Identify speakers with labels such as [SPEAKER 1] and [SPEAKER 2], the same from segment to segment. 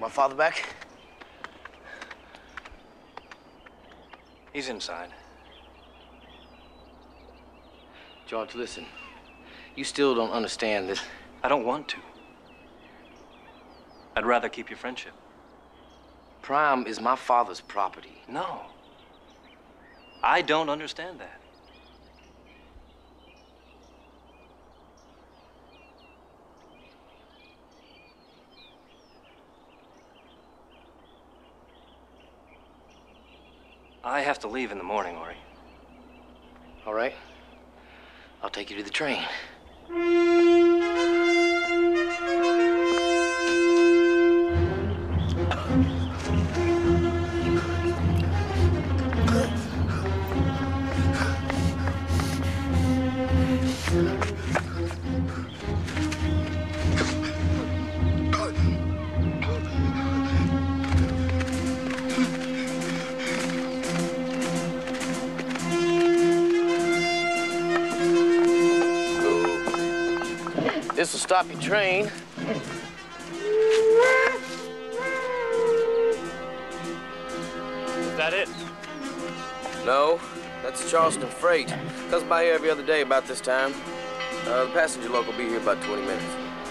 [SPEAKER 1] My father back?
[SPEAKER 2] He's inside.
[SPEAKER 1] George, listen. You still don't understand this.
[SPEAKER 2] I don't want to. I'd rather keep your friendship.
[SPEAKER 1] Prime is my father's property.
[SPEAKER 2] No. I don't understand that. I have to leave in the morning, Ori.
[SPEAKER 1] All right. I'll take you to the train. This'll stop your train.
[SPEAKER 2] Is that it?
[SPEAKER 1] No, that's Charleston Freight. Comes by here every other day about this time. The passenger local will be here about 20 minutes.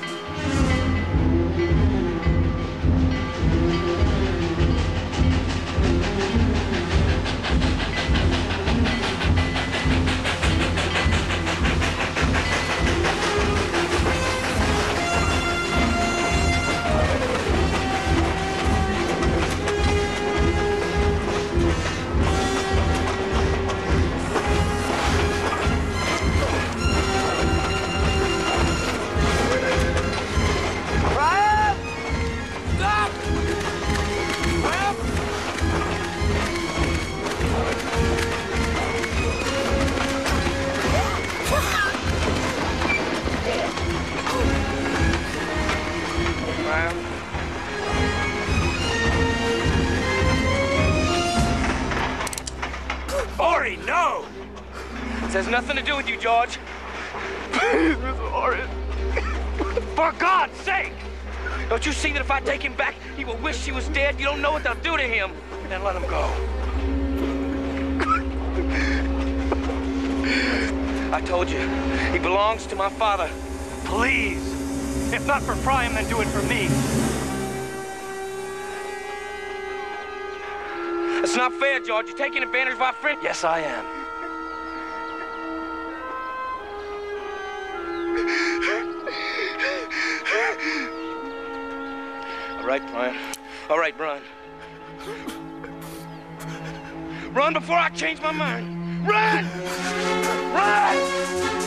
[SPEAKER 2] Ori, no!
[SPEAKER 1] This has nothing to do with you, George. Please, Mr. Horace.
[SPEAKER 2] For God's sake!
[SPEAKER 1] Don't you see that if I take him back, he will wish he was dead? You don't know what they'll do to him.
[SPEAKER 2] Then let him go.
[SPEAKER 1] I told you, he belongs to my father.
[SPEAKER 2] Please! If not for Priam, then do it for me.
[SPEAKER 1] It's not fair, George. You're taking advantage of our friend.
[SPEAKER 2] Yes, I am.
[SPEAKER 1] All right, Brian. All right, run. Run before I change my mind. Run! Run!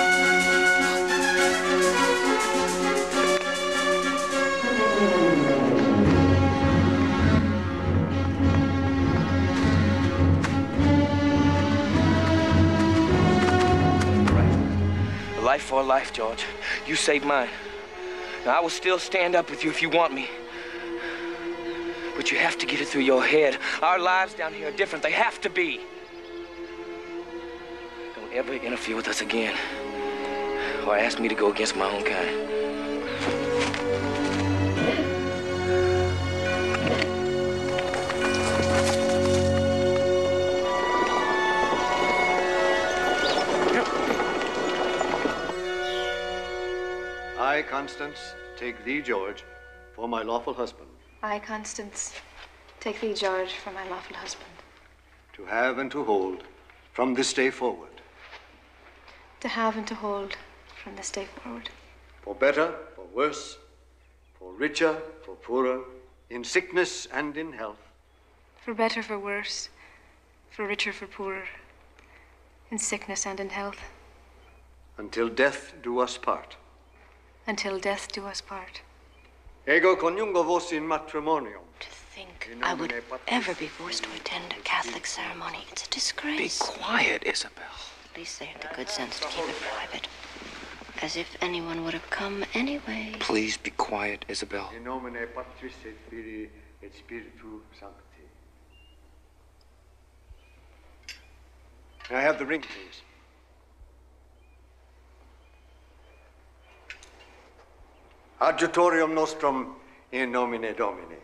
[SPEAKER 1] Life for life, George. You saved mine. Now, I will still stand up with you if you want me. But you have to get it through your head. Our lives down here are different. They have to be. Don't ever interfere with us again, or ask me to go against my own kind.
[SPEAKER 3] I, Constance, take thee, George, for my lawful husband.
[SPEAKER 4] I, Constance, take thee, George, for my lawful husband.
[SPEAKER 3] To have and to hold from this day forward.
[SPEAKER 4] To have and to hold from this day forward.
[SPEAKER 3] For better, for worse, for richer, for poorer, in sickness and in health.
[SPEAKER 4] For better, for worse, for richer, for poorer, in sickness and in health.
[SPEAKER 3] Until death do us part.
[SPEAKER 4] Until death do us part.
[SPEAKER 3] Ego coniungo vos in matrimonium.
[SPEAKER 4] To think I would ever be forced to attend a Catholic ceremony. It's a disgrace.
[SPEAKER 1] Be quiet, Isabel.
[SPEAKER 4] At least they had the good sense to keep it private. As if anyone would have come anyway.
[SPEAKER 1] Please be quiet, Isabel.
[SPEAKER 3] In nomine Patris et Filii et Spiritu Sancti. May I have the ring, please? Adjutorium nostrum in nomine Domini.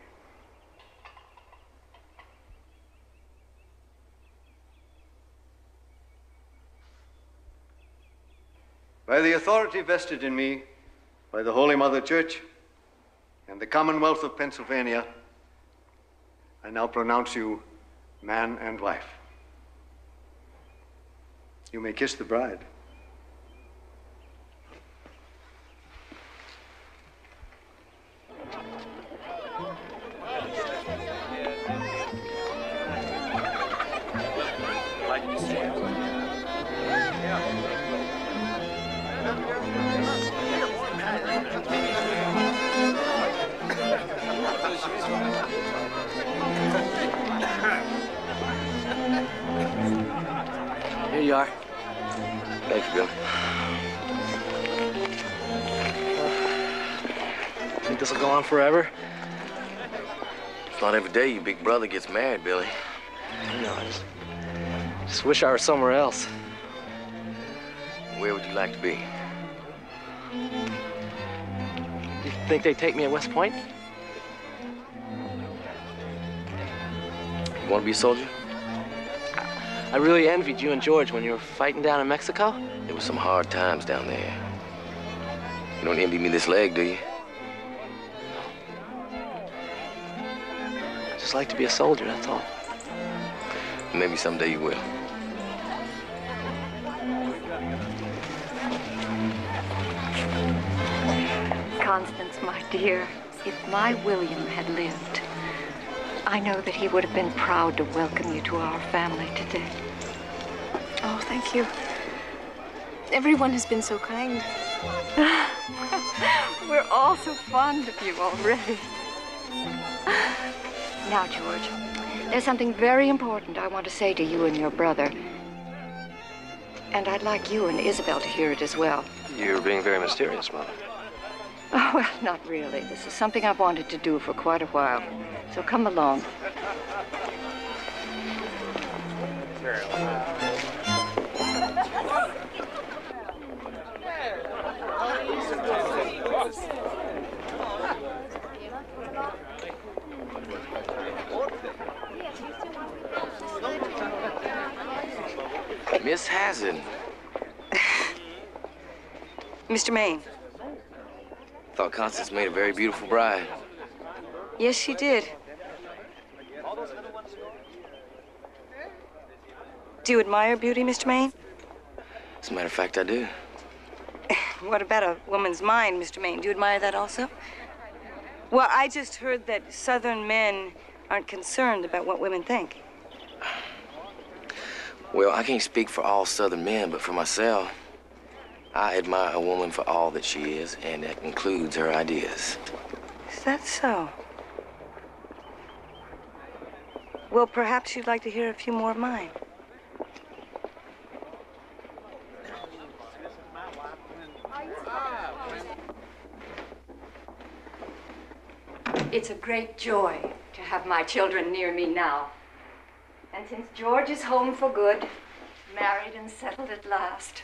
[SPEAKER 3] By the authority vested in me by the Holy Mother Church and the Commonwealth of Pennsylvania, I now pronounce you man and wife. You may kiss the bride.
[SPEAKER 1] Here you are. Thank you, Bill.
[SPEAKER 5] Think this will go on forever?
[SPEAKER 1] It's not every day your big brother gets married, Billy.
[SPEAKER 5] No, I just wish I were somewhere else.
[SPEAKER 1] Where would you like to be?
[SPEAKER 5] You think they'd take me at West Point?
[SPEAKER 1] You want to be a soldier?
[SPEAKER 5] I really envied you and George when you were fighting down in Mexico.
[SPEAKER 1] There were some hard times down there. You don't envy me this leg, do you?
[SPEAKER 5] I just like to be a soldier, that's all.
[SPEAKER 1] Maybe someday you will.
[SPEAKER 6] Constance, my dear, if my William had lived, I know that he would have been proud to welcome you to our family today.
[SPEAKER 4] Oh, thank you. Everyone has been so kind.
[SPEAKER 6] We're all so fond of you already. Now, George, there's something very important I want to say to you and your brother. And I'd like you and Isabel to hear it as well.
[SPEAKER 5] You're being very mysterious, Mother.
[SPEAKER 6] Oh, well, not really. This is something I've wanted to do for quite a while. So come along.
[SPEAKER 1] Miss Hazard.
[SPEAKER 7] Mr. Maine.
[SPEAKER 1] Thought Constance made a very beautiful bride.
[SPEAKER 7] Yes, she did. Do you admire beauty, Mr. Maine?
[SPEAKER 1] As a matter of fact, I do.
[SPEAKER 7] What about a woman's mind, Mr. Maine? Do you admire that also? Well, I just heard that Southern men aren't concerned about what women think.
[SPEAKER 1] Well, I can't speak for all Southern men, but for myself, I admire a woman for all that she is, and that includes her ideas.
[SPEAKER 7] Is that so? Well, perhaps you'd like to hear a few more of mine.
[SPEAKER 6] It's a great joy to have my children near me now. And since George is home for good, married and settled at last,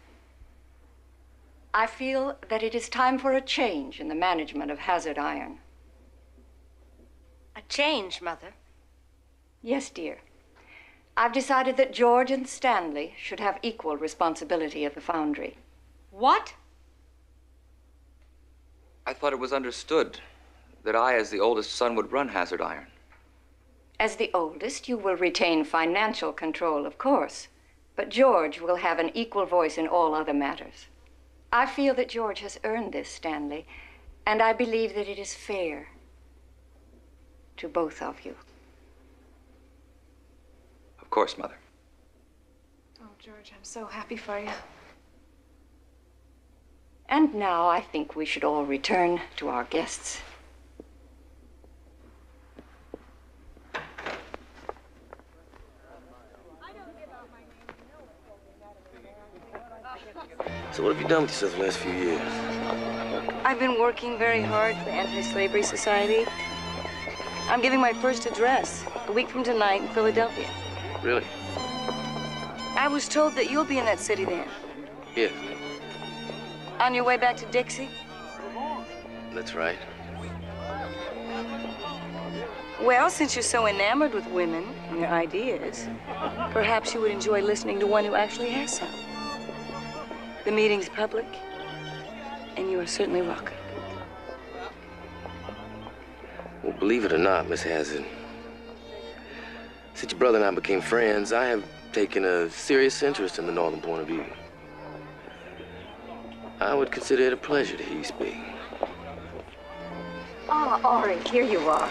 [SPEAKER 6] I feel that it is time for a change in the management of Hazard Iron.
[SPEAKER 7] A change, Mother?
[SPEAKER 6] Yes, dear. I've decided that George and Stanley should have equal responsibility of the foundry.
[SPEAKER 7] What?
[SPEAKER 8] I thought it was understood that I, as the oldest son, would run Hazard Iron.
[SPEAKER 6] As the oldest, you will retain financial control, of course, but George will have an equal voice in all other matters. I feel that George has earned this, Stanley, and I believe that it is fair to both of you.
[SPEAKER 8] Of course, Mother.
[SPEAKER 4] Oh, George, I'm so happy for you.
[SPEAKER 6] And now I think we should all return to our guests.
[SPEAKER 1] So what have you done with yourself the last few years?
[SPEAKER 7] I've been working very hard for the Anti-Slavery Society. I'm giving my first address a week from tonight in Philadelphia.
[SPEAKER 1] Really?
[SPEAKER 7] I was told that you'll be in that city then.
[SPEAKER 1] Yes,
[SPEAKER 7] On your way back to Dixie?
[SPEAKER 1] that's right.
[SPEAKER 7] Well, since you're so enamored with women and their ideas, perhaps you would enjoy listening to one who actually has some. The meeting's public, and you are certainly welcome.
[SPEAKER 5] Well, believe it or not, Miss Hazard, since your brother and I became friends, I have taken a serious interest in the northern point of view. I would consider it a pleasure to hear you speak.
[SPEAKER 6] Ah, Ori, here you are.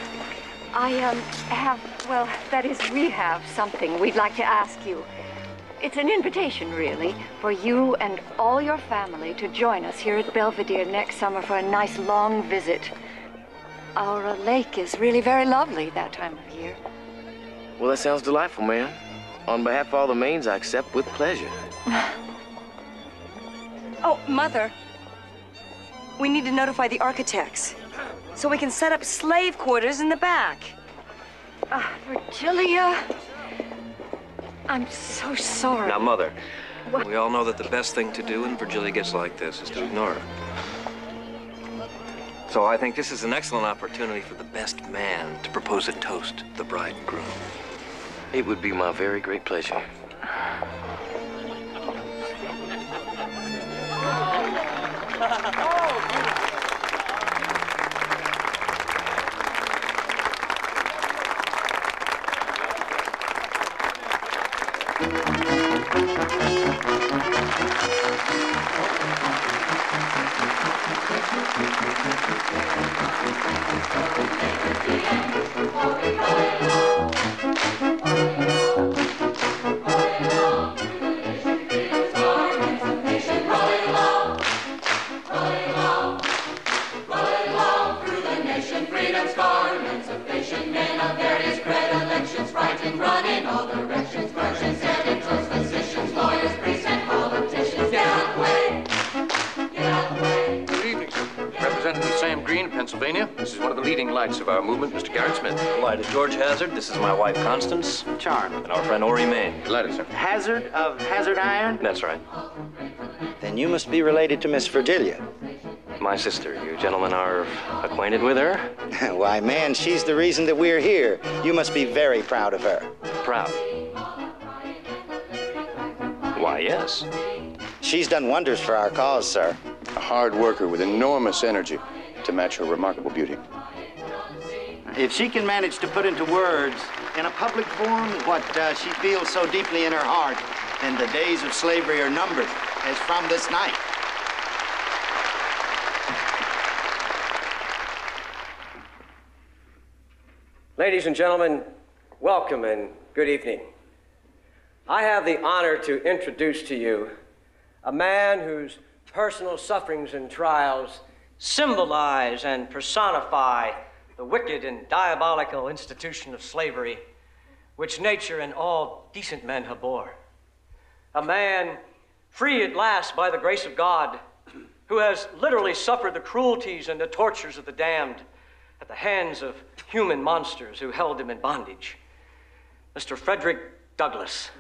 [SPEAKER 6] We have something we'd like to ask you. It's an invitation, really, for you and all your family to join us here at Belvedere next summer for a nice long visit. Our lake is really very lovely that time of year.
[SPEAKER 5] Well, that sounds delightful, ma'am. On behalf of all the Maines, I accept with pleasure.
[SPEAKER 7] Oh, Mother, we need to notify the architects so we can set up slave quarters in the back.
[SPEAKER 6] Virgilia, I'm so sorry.
[SPEAKER 9] Now, Mother,
[SPEAKER 6] What?
[SPEAKER 9] we all know that the best thing to do when Virgilia gets like this is to ignore her. So I think this is an excellent opportunity for the best man to propose a toast to the bride and groom.
[SPEAKER 5] It would be my very great pleasure.
[SPEAKER 10] Pennsylvania. This is one of the leading lights of our movement, Mr. Garrett Smith.
[SPEAKER 9] Delighted. George Hazard, this is my wife, Constance.
[SPEAKER 11] Charmed.
[SPEAKER 9] And our friend Ori Maine.
[SPEAKER 10] Delighted, sir.
[SPEAKER 11] Hazard of Hazard Iron?
[SPEAKER 9] That's right.
[SPEAKER 11] Then you must be related to Miss Virgilia.
[SPEAKER 9] My sister. You gentlemen are acquainted with her?
[SPEAKER 11] Why, man, she's the reason that we're here. You must be very proud of her.
[SPEAKER 9] Proud? Why, yes.
[SPEAKER 11] She's done wonders for our cause, sir.
[SPEAKER 10] A hard worker with enormous energy to match her remarkable beauty.
[SPEAKER 11] If she can manage to put into words in a public forum what she feels so deeply in her heart, then the days of slavery are numbered, as from this night.
[SPEAKER 12] Ladies and gentlemen, welcome and good evening. I have the honor to introduce to you a man whose personal sufferings and trials symbolize and personify the wicked and diabolical institution of slavery, which nature and all decent men abhor. A man free at last by the grace of God, who has literally suffered the cruelties and the tortures of the damned at the hands of human monsters who held him in bondage. Mr. Frederick Douglass.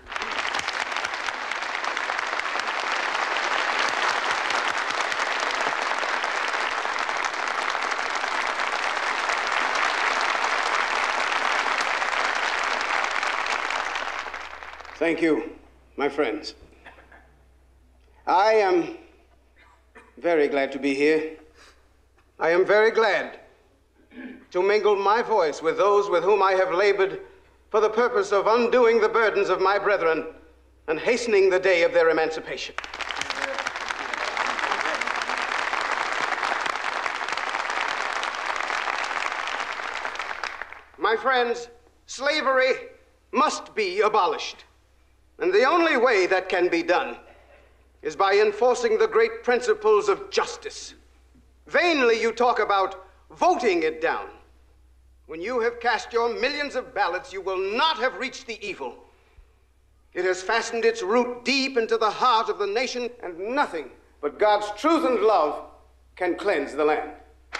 [SPEAKER 13] Thank you, my friends. I am very glad to be here. I am very glad to mingle my voice with those with whom I have labored for the purpose of undoing the burdens of my brethren and hastening the day of their emancipation. My friends, slavery must be abolished. And the only way that can be done is by enforcing the great principles of justice. Vainly you talk about voting it down. When you have cast your millions of ballots, you will not have reached the evil. It has fastened its root deep into the heart of the nation, and nothing but God's truth and love can cleanse the land.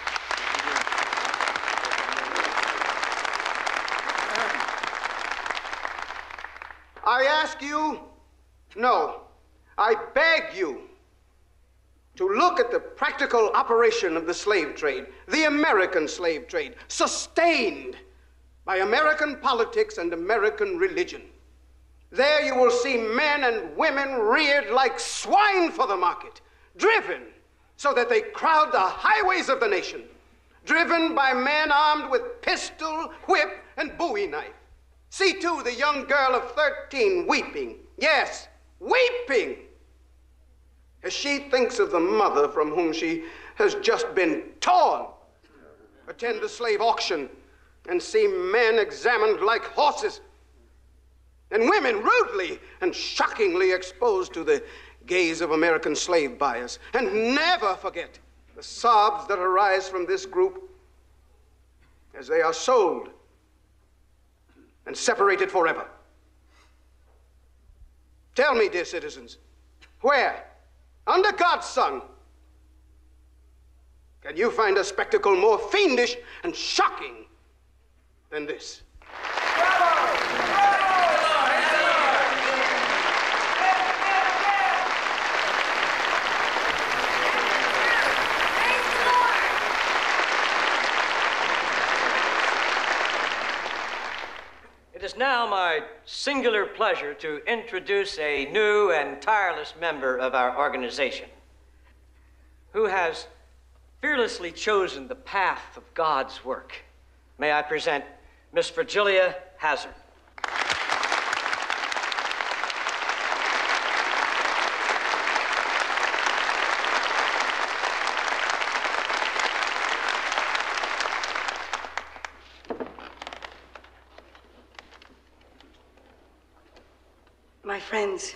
[SPEAKER 13] I ask you, no, I beg you to look at the practical operation of the slave trade, the American slave trade, sustained by American politics and American religion. There you will see men and women reared like swine for the market, driven so that they crowd the highways of the nation, driven by men armed with pistol, whip, and bowie knife. See, too, the young girl of 13 weeping, yes, weeping, as she thinks of the mother from whom she has just been torn. Attend the slave auction and see men examined like horses, and women rudely and shockingly exposed to the gaze of American slave buyers. And never forget the sobs that arise from this group as they are sold and separated forever. Tell me, dear citizens, where, under God's sun, can you find a spectacle more fiendish and shocking than this?
[SPEAKER 12] It is now my singular pleasure to introduce a new and tireless member of our organization who has fearlessly chosen the path of God's work. May I present Miss Virgilia Hazard.
[SPEAKER 7] My friends,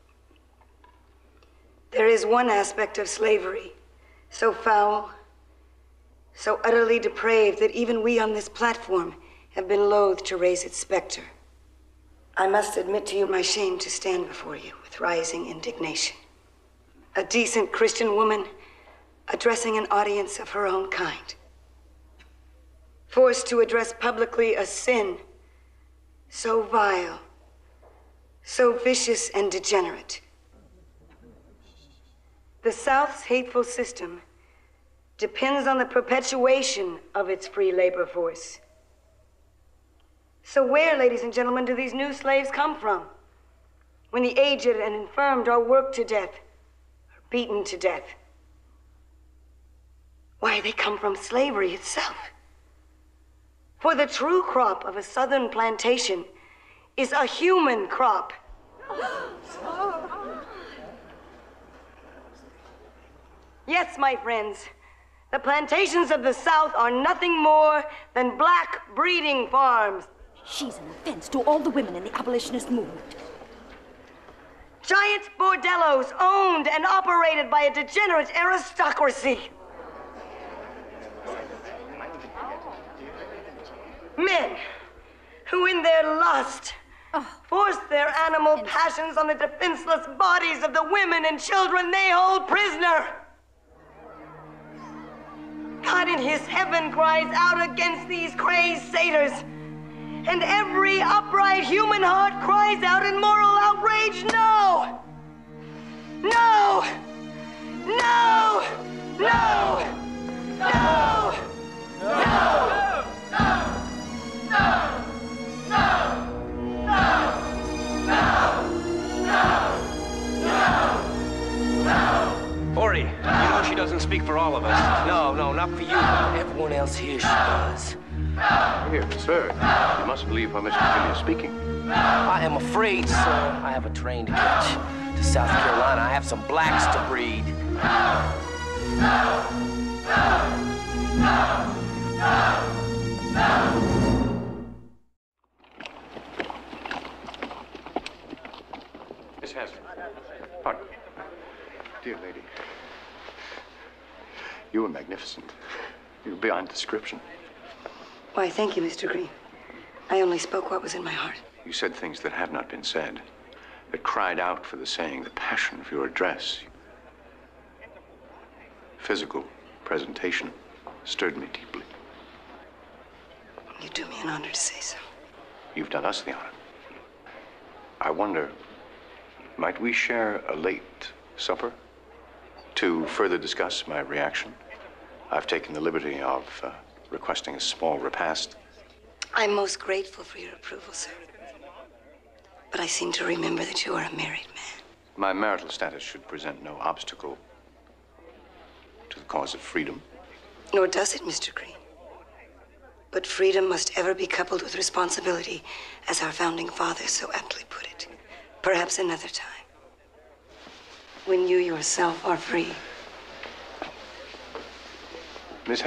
[SPEAKER 7] there is one aspect of slavery so foul, so utterly depraved that even we on this platform have been loath to raise its specter. I must admit to you my shame to stand before you with rising indignation. A decent Christian woman addressing an audience of her own kind, forced to address publicly a sin so vile, so vicious and degenerate. The South's hateful system depends on the perpetuation of its free labor force. So where, ladies and gentlemen, do these new slaves come from? When the aged and infirmed are worked to death, or beaten to death? Why, they come from slavery itself. For the true crop of a Southern plantation is a human crop. Yes, my friends, the plantations of the South are nothing more than black breeding farms.
[SPEAKER 14] She's an offense to all the women in the abolitionist movement.
[SPEAKER 7] Giant bordellos owned and operated by a degenerate aristocracy. Men who in their lust force their animal passions on the defenseless bodies of the women and children they hold prisoner. God in his heaven cries out against these crazed satyrs, and every upright human heart cries out in moral outrage, no! No! No! No! No! No!
[SPEAKER 2] Ori, you know she doesn't speak for all of us.
[SPEAKER 1] No, not for you. Everyone else here she does.
[SPEAKER 10] Here, sir, you mustn't leave while Miss Virginia is speaking.
[SPEAKER 1] I am afraid, sir, I have a train to catch to South Carolina. I have some blacks to breed.
[SPEAKER 10] Miss Hazard. Pardon. Dear lady, you were magnificent. You were beyond description.
[SPEAKER 7] Why, thank you, Mr. Green. I only spoke what was in my heart.
[SPEAKER 10] You said things that have not been said, that cried out for the saying, the passion of your address. Physical presentation stirred me deeply.
[SPEAKER 7] You do me an honor to say so.
[SPEAKER 10] You've done us the honor. I wonder, might we share a late supper to further discuss my reaction? I've taken the liberty of requesting a small repast.
[SPEAKER 7] I'm most grateful for your approval, sir. But I seem to remember that you are a married man.
[SPEAKER 10] My marital status should present no obstacle to the cause of freedom.
[SPEAKER 7] Nor does it, Mr. Green. But freedom must ever be coupled with responsibility, as our founding fathers so aptly put it. Perhaps another time, when you yourself are free.
[SPEAKER 10] Miss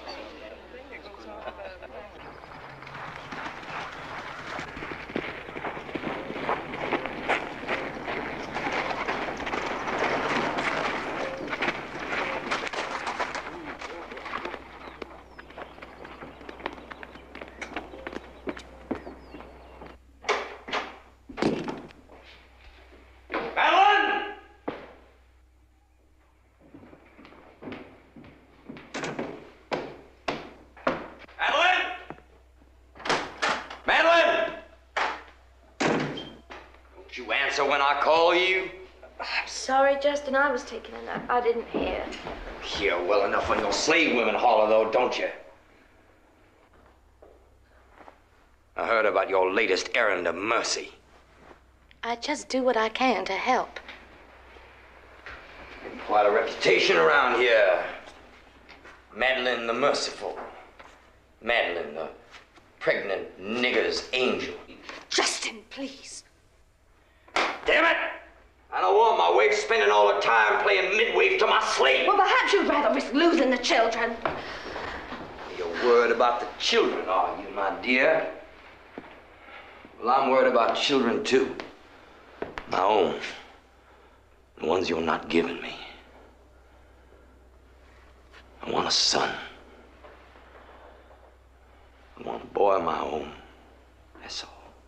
[SPEAKER 1] When I call you?
[SPEAKER 15] I'm sorry, Justin. I was taking a nap. I didn't hear.
[SPEAKER 1] You're well enough on your slave women holler, though, don't you? I heard about your latest errand of mercy.
[SPEAKER 15] I just do what I can to help.
[SPEAKER 1] Quite a reputation around here. Madeline the Merciful. Madeline the pregnant nigger's angel.
[SPEAKER 15] Justin, please.
[SPEAKER 1] Damn it! I don't want my wife spending all the time playing midwife to my slave.
[SPEAKER 15] Well, perhaps you'd rather risk losing the children.
[SPEAKER 1] You're worried about the children, are you, my dear? Well, I'm worried about children, too. My own. The ones you're not giving me. I want a son. I want a boy of my own. That's all.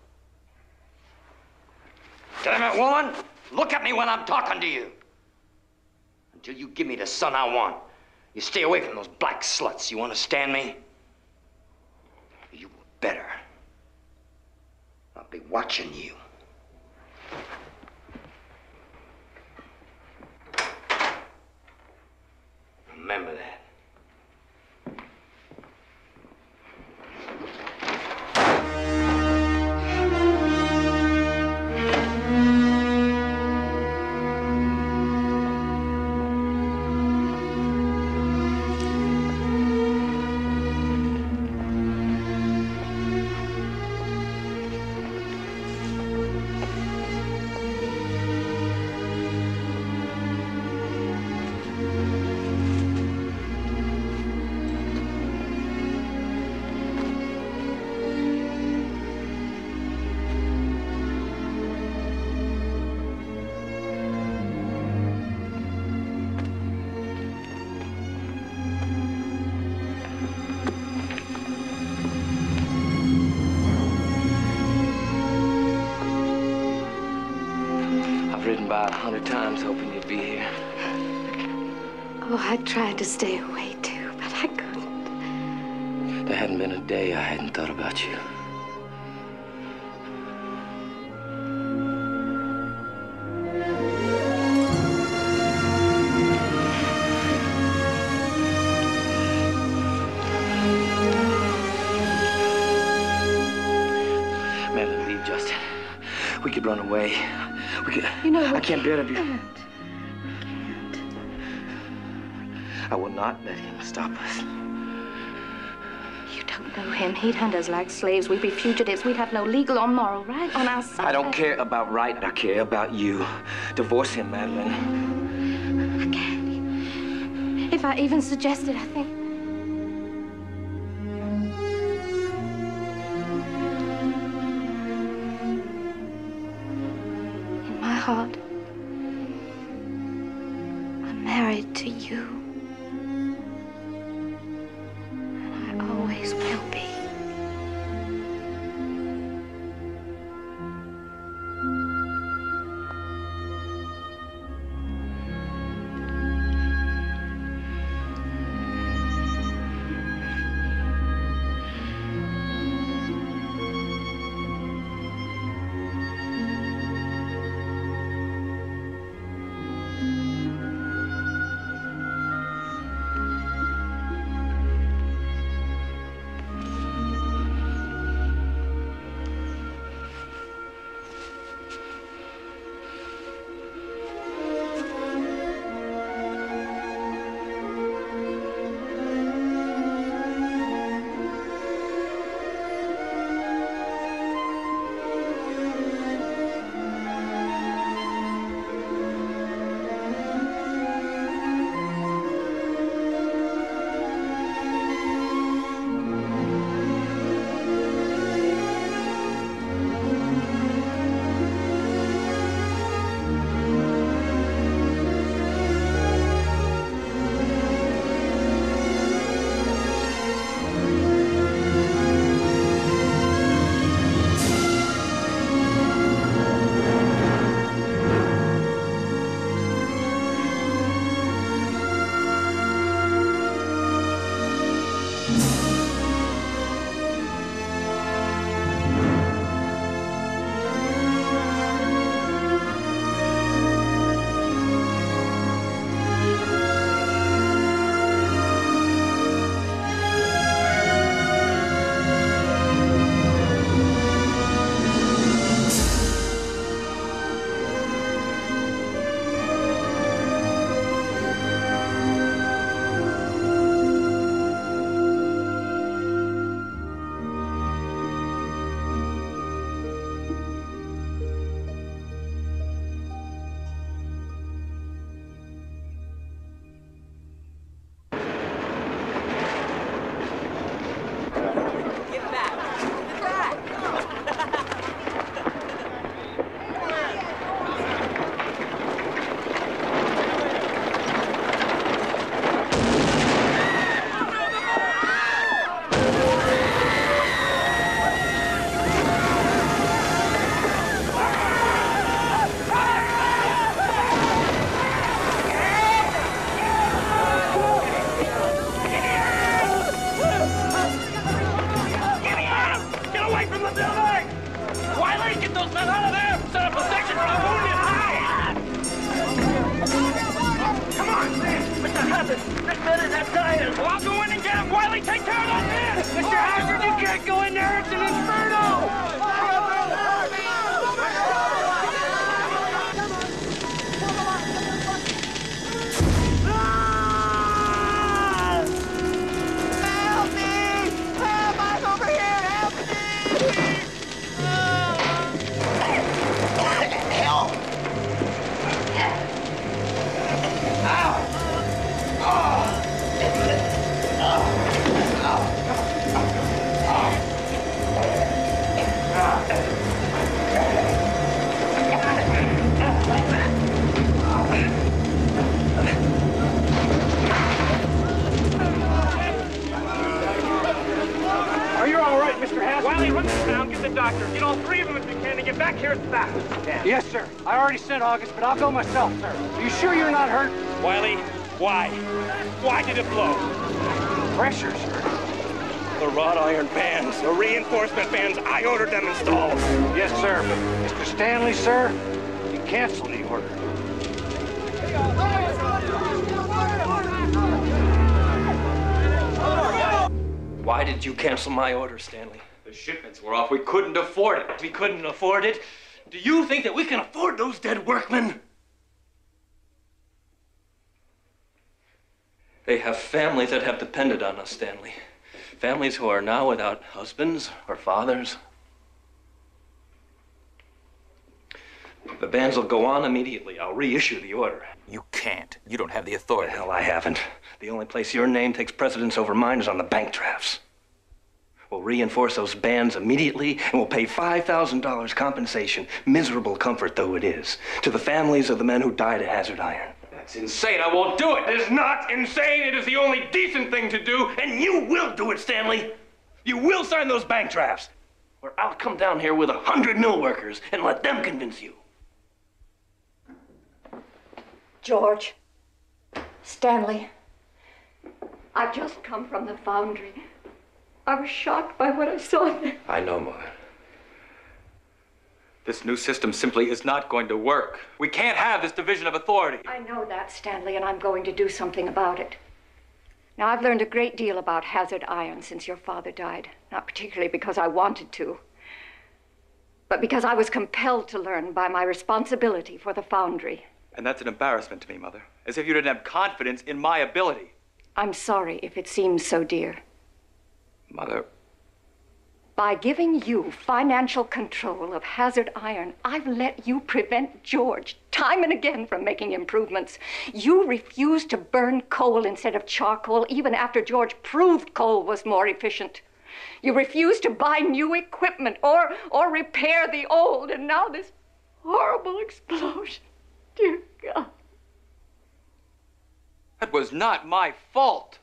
[SPEAKER 1] Damn it, woman! Look at me when I'm talking to you. Until you give me the son I want, you stay away from those black sluts. You understand me? You better. I'll be watching you. Remember that. I've ridden by 100 times hoping you'd be here.
[SPEAKER 15] Oh, I tried to stay away, too, but I couldn't.
[SPEAKER 1] There hadn't been a day I hadn't thought about you. Madeline, leave Justin. We could run away. We could...
[SPEAKER 15] You know,
[SPEAKER 1] I can't bear to be... I will not let him stop us.
[SPEAKER 15] You don't know him. He'd hunt us like slaves. We'd be fugitives. We'd have no legal or moral right on our side.
[SPEAKER 1] I don't care about right. I care about you. Divorce him, Madeline.
[SPEAKER 15] I can't. If I even suggested, I think... In my heart, I'm married to you. And I always will be.
[SPEAKER 1] That man is that tire. Well, I'll go in and get him. Wiley, take care of that man. Mr. Hazard, you can't go in there. It's an inferno.
[SPEAKER 2] Are you all right, Mr. Hazard? Wiley, run this town, get the doctor. Get all three of them if you can and get back here as fast as you can.
[SPEAKER 16] Yes, sir. I already sent August, but I'll go myself, sir. Are you sure you're not hurt?
[SPEAKER 2] Wiley, why? Why did it blow?
[SPEAKER 16] Pressure, sir.
[SPEAKER 2] The wrought iron bands, the reinforcement bands, I ordered them installed.
[SPEAKER 16] Yes, sir, but Mr. Stanley, sir, he canceled the order.
[SPEAKER 5] Why did you cancel my order, Stanley?
[SPEAKER 8] The shipments were off. We couldn't afford it.
[SPEAKER 5] We couldn't afford it? Do you think that we can afford those dead workmen? They have families that have depended on us, Stanley. Families who are now without husbands or fathers. The bands will go on immediately. I'll reissue the order.
[SPEAKER 17] You can't. You don't have the authority.
[SPEAKER 5] Hell, I haven't. The only place your name takes precedence over mine is on the bank drafts. We'll reinforce those bands immediately, and we'll pay $5,000 compensation, miserable comfort though it is, to the families of the men who died at Hazard Iron.
[SPEAKER 8] That's insane. I won't do it.
[SPEAKER 5] It is not insane. It is the only decent thing to do, and you will do it, Stanley. You will sign those bank drafts, or I'll come down here with 100 mill workers and let them convince you.
[SPEAKER 6] George, Stanley, I've just come from the foundry. I was shocked by what I saw there.
[SPEAKER 8] I know, Mother. This new system simply is not going to work. We can't have this division of authority.
[SPEAKER 6] I know that, Stanley, and I'm going to do something about it. Now, I've learned a great deal about Hazard Iron since your father died. Not particularly because I wanted to, but because I was compelled to learn by my responsibility for the foundry.
[SPEAKER 8] And that's an embarrassment to me, Mother. As if you didn't have confidence in my ability.
[SPEAKER 6] I'm sorry if it seems so dear.
[SPEAKER 8] Mother.
[SPEAKER 6] By giving you financial control of Hazard Iron, I've let you prevent George time and again from making improvements. You refused to burn coal instead of charcoal, even after George proved coal was more efficient. You refused to buy new equipment or repair the old, and now this horrible explosion. Dear God.
[SPEAKER 8] That was not my fault.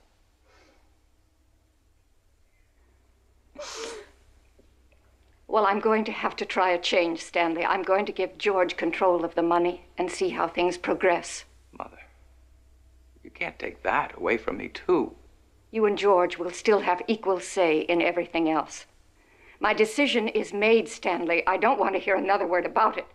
[SPEAKER 6] Well, I'm going to have to try a change, Stanley. I'm going to give George control of the money and see how things progress.
[SPEAKER 8] Mother, you can't take that away from me, too.
[SPEAKER 6] You and George will still have equal say in everything else. My decision is made, Stanley. I don't want to hear another word about it.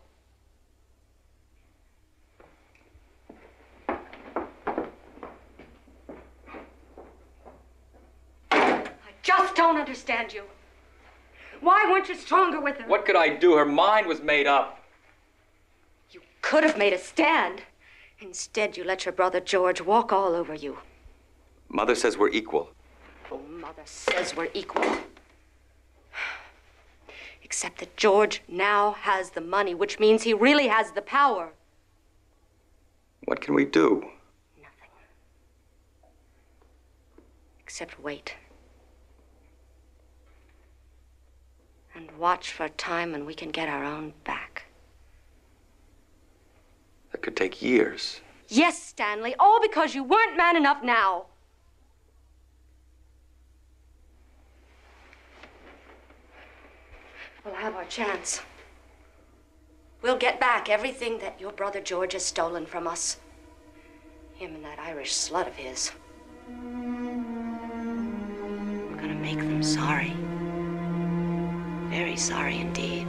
[SPEAKER 6] Just don't understand you. Why weren't you stronger with her?
[SPEAKER 8] What could I do? Her mind was made up.
[SPEAKER 14] You could have made a stand. Instead, you let your brother George walk all over you.
[SPEAKER 8] Mother says we're equal.
[SPEAKER 14] Oh, Mother says we're equal. Except that George now has the money, which means he really has the power.
[SPEAKER 8] What can we do?
[SPEAKER 14] Nothing. Except wait. And watch for a time when we can get our own back.
[SPEAKER 8] That could take years.
[SPEAKER 14] Yes, Stanley, all because you weren't man enough now. We'll have our chance. We'll get back everything that your brother George has stolen from us. Him and that Irish slut of his. We're gonna make them sorry. Very sorry indeed.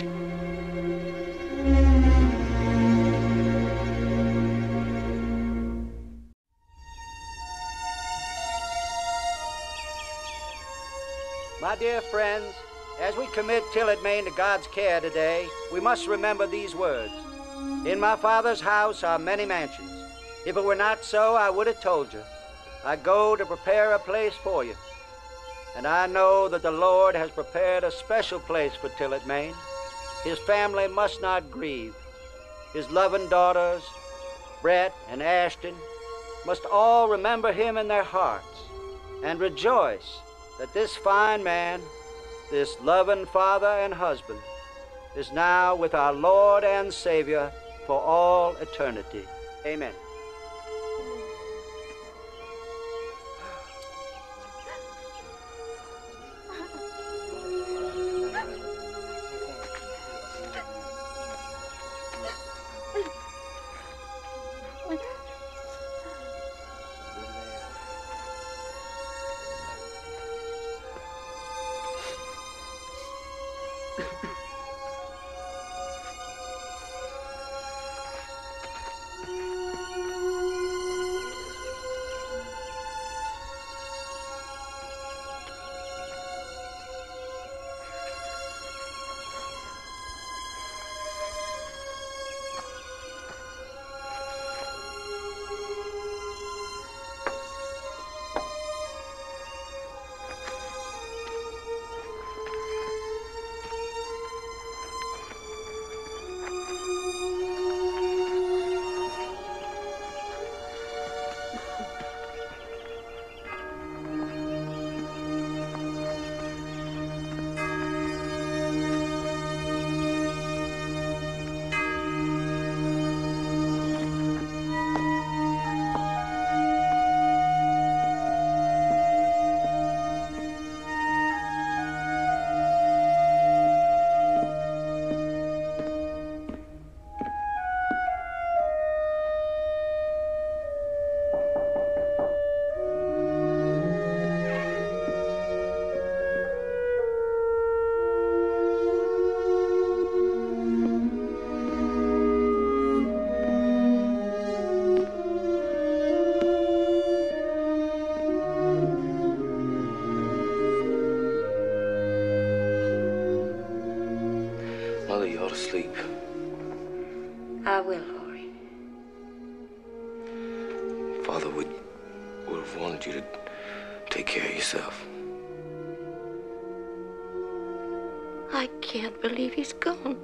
[SPEAKER 11] My dear friends, as we commit Tillett, Maine to God's care today, we must remember these words. In my Father's house are many mansions. If it were not so, I would have told you. I go to prepare a place for you. And I know that the Lord has prepared a special place for Tillett, Maine. His family must not grieve. His loving daughters, Brett and Ashton, must all remember him in their hearts and rejoice that this fine man, this loving father and husband, is now with our Lord and Savior for all eternity. Amen.
[SPEAKER 1] Mother, you ought to sleep.
[SPEAKER 14] I will, Rory.
[SPEAKER 1] Father would have wanted you to take care of yourself.
[SPEAKER 14] I can't believe he's gone.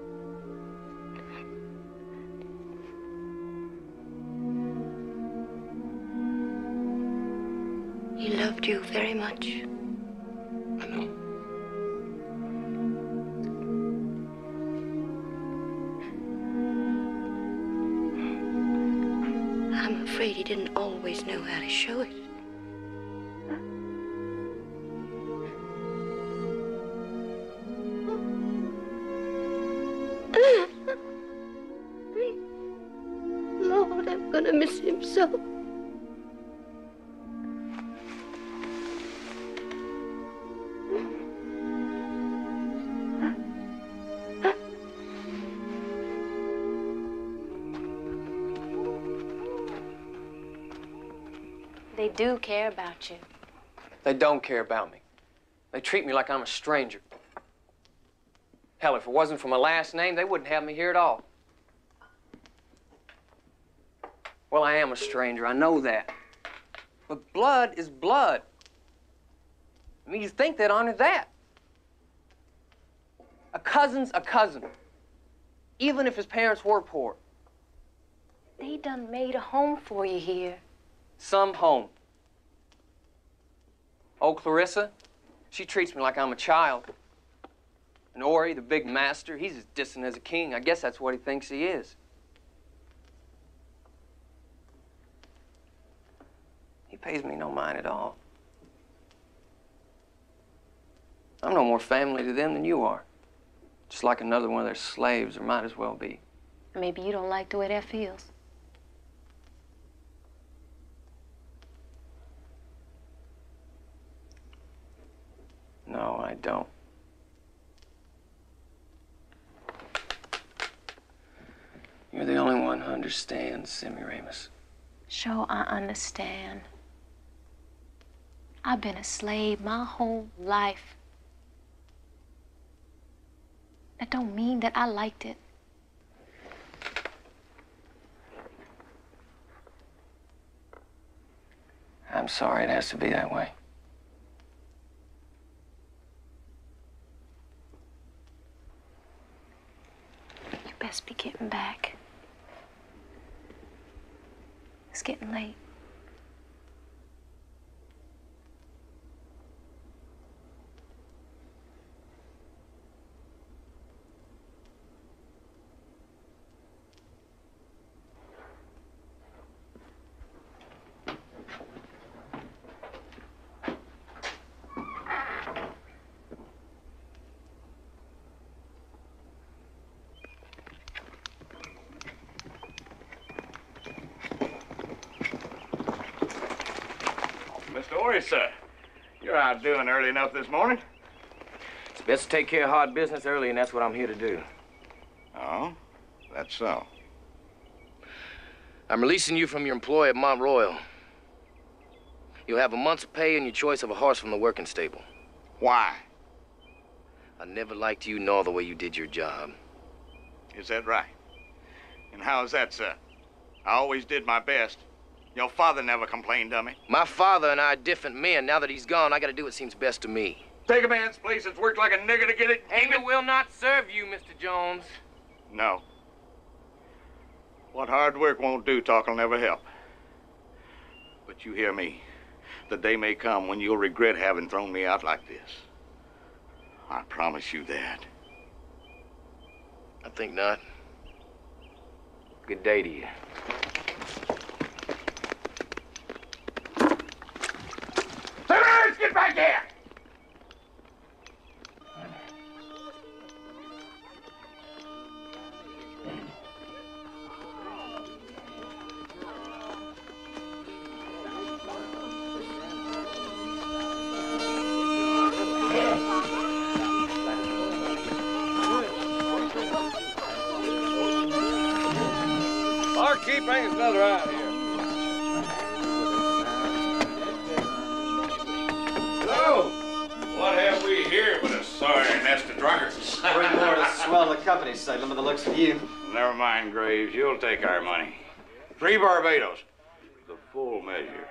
[SPEAKER 14] He loved you very much.
[SPEAKER 1] I know.
[SPEAKER 14] I'm afraid he didn't always know how to show it. Lord, I'm gonna miss him so.
[SPEAKER 18] They do care about you.
[SPEAKER 12] They don't care about me. They treat me like I'm a stranger. Hell, if it wasn't for my last name, they wouldn't have me here at all. Well, I am a stranger, I know that. But blood is blood. I mean, you think they'd honor that. A cousin's a cousin, even if his parents were poor.
[SPEAKER 18] They done made a home for you here.
[SPEAKER 12] Some home. Oh, Clarissa, she treats me like I'm a child. And Ori, the big master, he's as distant as a king. I guess that's what he thinks he is. He pays me no mind at all. I'm no more family to them than you are. Just like another one of their slaves, or might as well be.
[SPEAKER 18] Maybe you don't like the way that feels.
[SPEAKER 12] No, I don't. You're the only one who understands, Semiramis.
[SPEAKER 18] Sure, I understand. I've been a slave my whole life. That don't mean that I liked it.
[SPEAKER 1] I'm sorry it has to be that way.
[SPEAKER 18] You best be getting back. It's getting late.
[SPEAKER 16] Mr. Orisa, you're out doing early enough this morning.
[SPEAKER 1] It's best to take care of hard business early, and that's what I'm here to do.
[SPEAKER 16] Oh, that's so.
[SPEAKER 1] I'm releasing you from your employ at Mont Royal. You'll have a month's pay and your choice of a horse from the working stable.
[SPEAKER 16] Why?
[SPEAKER 1] I never liked you nor the way you did your job.
[SPEAKER 16] Is that right? And how is that, sir? I always did my best. Your father never complained of me.
[SPEAKER 1] My father and I are different men. Now that he's gone, I gotta do what seems best to me.
[SPEAKER 16] Take a man's place that's worked like a nigger to get it.
[SPEAKER 1] Anger will not serve you, Mr. Jones.
[SPEAKER 16] No. What hard work won't do, talk'll never help. But you hear me. The day may come when you'll regret having thrown me out like this. I promise you that.
[SPEAKER 1] I think not. Good day to you.
[SPEAKER 16] Sinners, get back here!
[SPEAKER 2] Barkeep, bring us another out here.
[SPEAKER 16] Hello. What have we here but a sorry nest of drunkards?
[SPEAKER 19] We're more to swell the company, Salem, by the looks of you.
[SPEAKER 16] Never mind, Graves. You'll take our money. 3 Barbados. The full measure.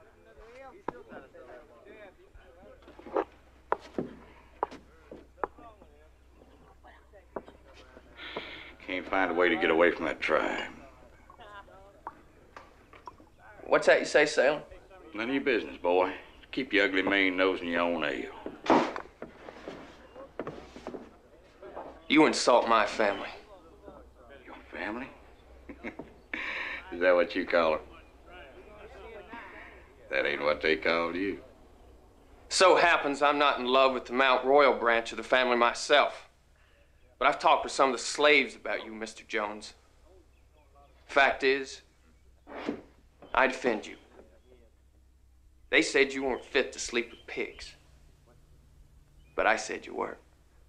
[SPEAKER 16] Can't find a way to get away from that tribe.
[SPEAKER 1] What's that you say, Salem?
[SPEAKER 16] None of your business, boy. Keep your ugly mane nosing your own ale.
[SPEAKER 1] You insult my family.
[SPEAKER 16] Your family? Is that what you call her? That ain't what they called you.
[SPEAKER 1] So happens I'm not in love with the Mount Royal branch of the family myself. But I've talked with some of the slaves about you, Mr. Jones. Fact is, I defend you. They said you weren't fit to sleep with pigs. But I said you were.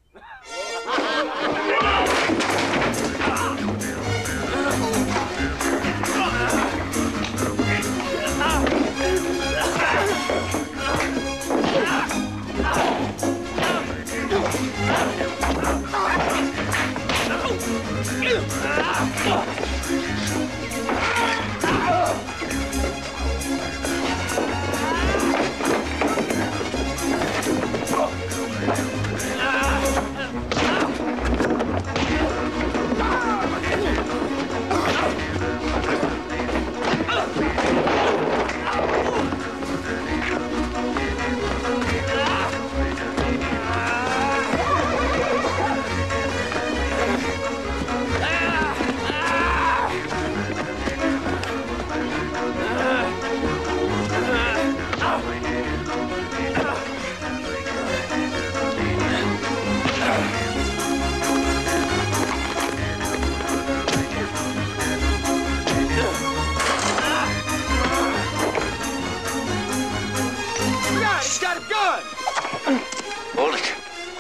[SPEAKER 2] Hold it.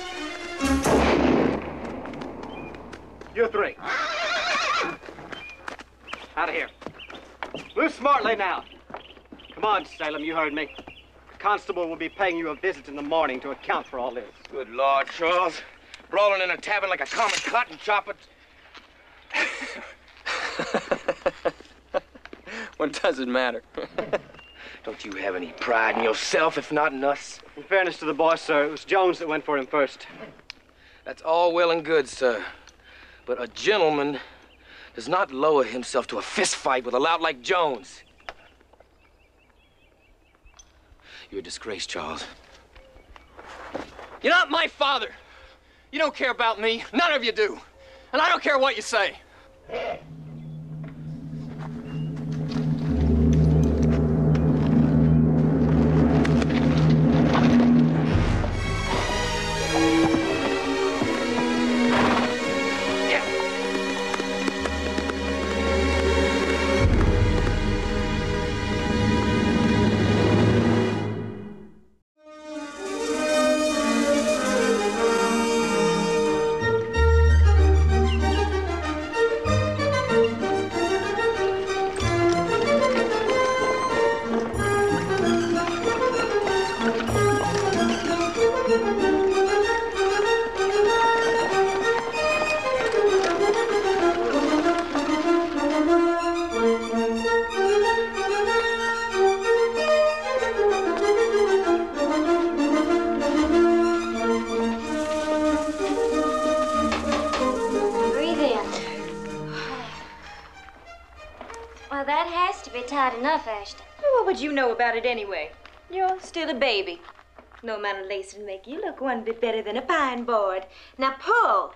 [SPEAKER 2] You 3. Out of here. Move smartly now. Come on, Salem, you heard me.
[SPEAKER 19] constable will be paying you a visit in the morning to account for all this.
[SPEAKER 1] Good Lord, Charles. Brawling in a tavern like a common cotton chopper.
[SPEAKER 9] What does it matter?
[SPEAKER 1] Don't you have any pride in yourself, if not in us?
[SPEAKER 19] In fairness to the boss, sir, it was Jones that went for him first.
[SPEAKER 1] That's all well and good, sir. But a gentleman does not lower himself to a fist fight with a lout like Jones. You're a disgrace, Charles.
[SPEAKER 9] You're not my father. You don't care about me. None of you do. And I don't care what you say.
[SPEAKER 14] Well, that has to be tight enough, Ashton.
[SPEAKER 18] Well, what would you know about it anyway? You're still a baby. No amount of lace would make you look one bit better than a pine board. Now pull.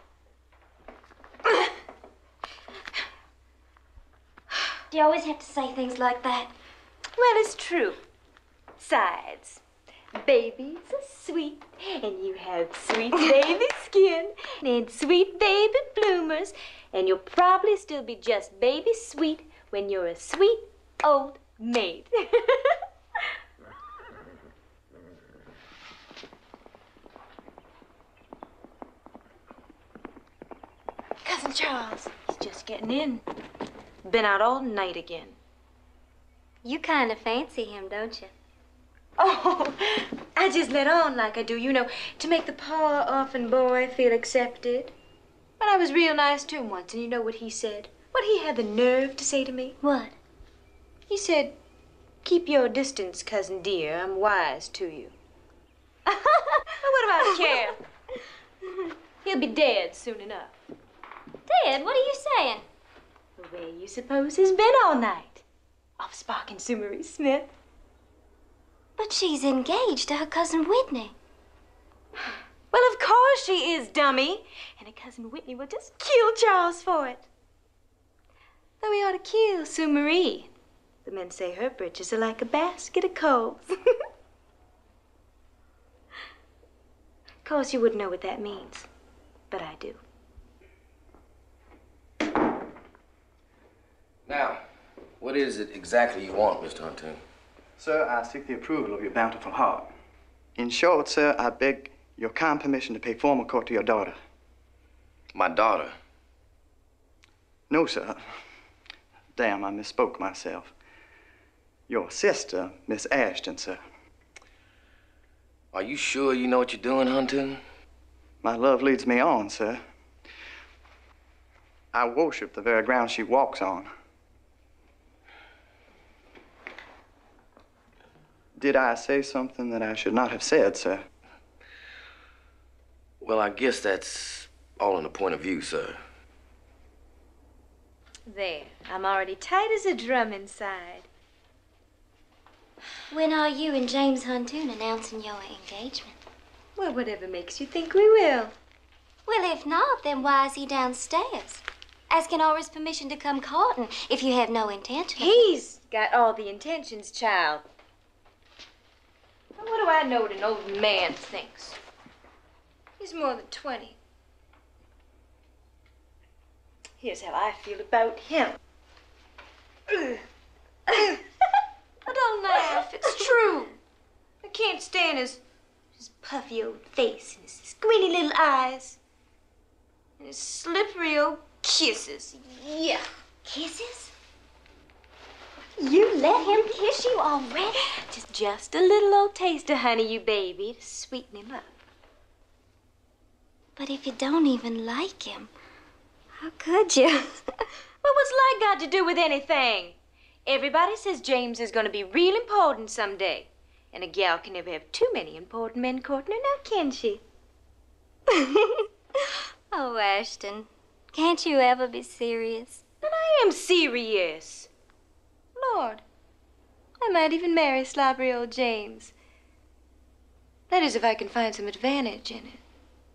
[SPEAKER 14] Do you always have to say things like that?
[SPEAKER 18] Well, it's true. Besides, babies are sweet, and you have sweet baby skin and sweet baby bloomers, and you'll probably still be just baby sweet when you're a sweet old maid. Cousin Charles, he's just getting in. Been out all night again.
[SPEAKER 14] You kind of fancy him, don't you?
[SPEAKER 18] Oh, I just let on like I do, you know, to make the poor orphan boy feel accepted. But I was real nice to him once, and you know what he said? What he had the nerve to say to me?
[SPEAKER 14] What?
[SPEAKER 18] He said, "Keep your distance, cousin dear. I'm wise to you." Well, what about Cal? He'll be dead soon enough.
[SPEAKER 14] Dead? What are you saying?
[SPEAKER 18] Where you suppose he's been all night? Off sparking Sue Marie Smith.
[SPEAKER 14] But she's engaged to her cousin Whitney.
[SPEAKER 18] Well, of course she is, dummy. And her cousin Whitney will just kill Charles for it. Though he ought to kill Sue Marie. The men say her britches are like a basket of coals. Of course, you wouldn't know what that means. But I do.
[SPEAKER 5] Now, what is it exactly you want, Mr. Huntoon?
[SPEAKER 19] Sir, I seek the approval of your bountiful heart. In short, sir, I beg your kind permission to pay formal court to your daughter.
[SPEAKER 5] My daughter?
[SPEAKER 19] No, sir. Damn, I misspoke myself. Your sister, Miss Ashton, sir.
[SPEAKER 5] Are you sure you know what you're doing, Huntoon?
[SPEAKER 19] My love leads me on, sir. I worship the very ground she walks on. Did I say something that I should not have said, sir?
[SPEAKER 5] Well, I guess that's all in the point of view, sir.
[SPEAKER 18] There, I'm already tight as a drum inside.
[SPEAKER 14] When are you and James Huntoon announcing your engagement?
[SPEAKER 18] Well, whatever makes you think we will.
[SPEAKER 14] Well, if not, then why is he downstairs? Asking Aura's permission to come courting if you have no intention.
[SPEAKER 18] He's got all the intentions, child. What do I know what an old man thinks? He's more than 20. Here's how I feel about him. Don't laugh, it's true. I can't stand his puffy old face and his squinty little eyes. And his slippery old kisses. Yeah.
[SPEAKER 14] Kisses?
[SPEAKER 18] You let him kiss you already? Just a little old taste of honey, you baby, to sweeten him up.
[SPEAKER 15] But if you don't even like him,
[SPEAKER 18] How could you? Well, what's like got to do with anything? Everybody says James is going to be real important someday. And a gal can never have too many important men courting her, now can she?
[SPEAKER 15] oh, Ashton, can't you ever be serious?
[SPEAKER 18] And I am serious. Lord, I might even marry slobbery old James. That is, if I can find some advantage in it.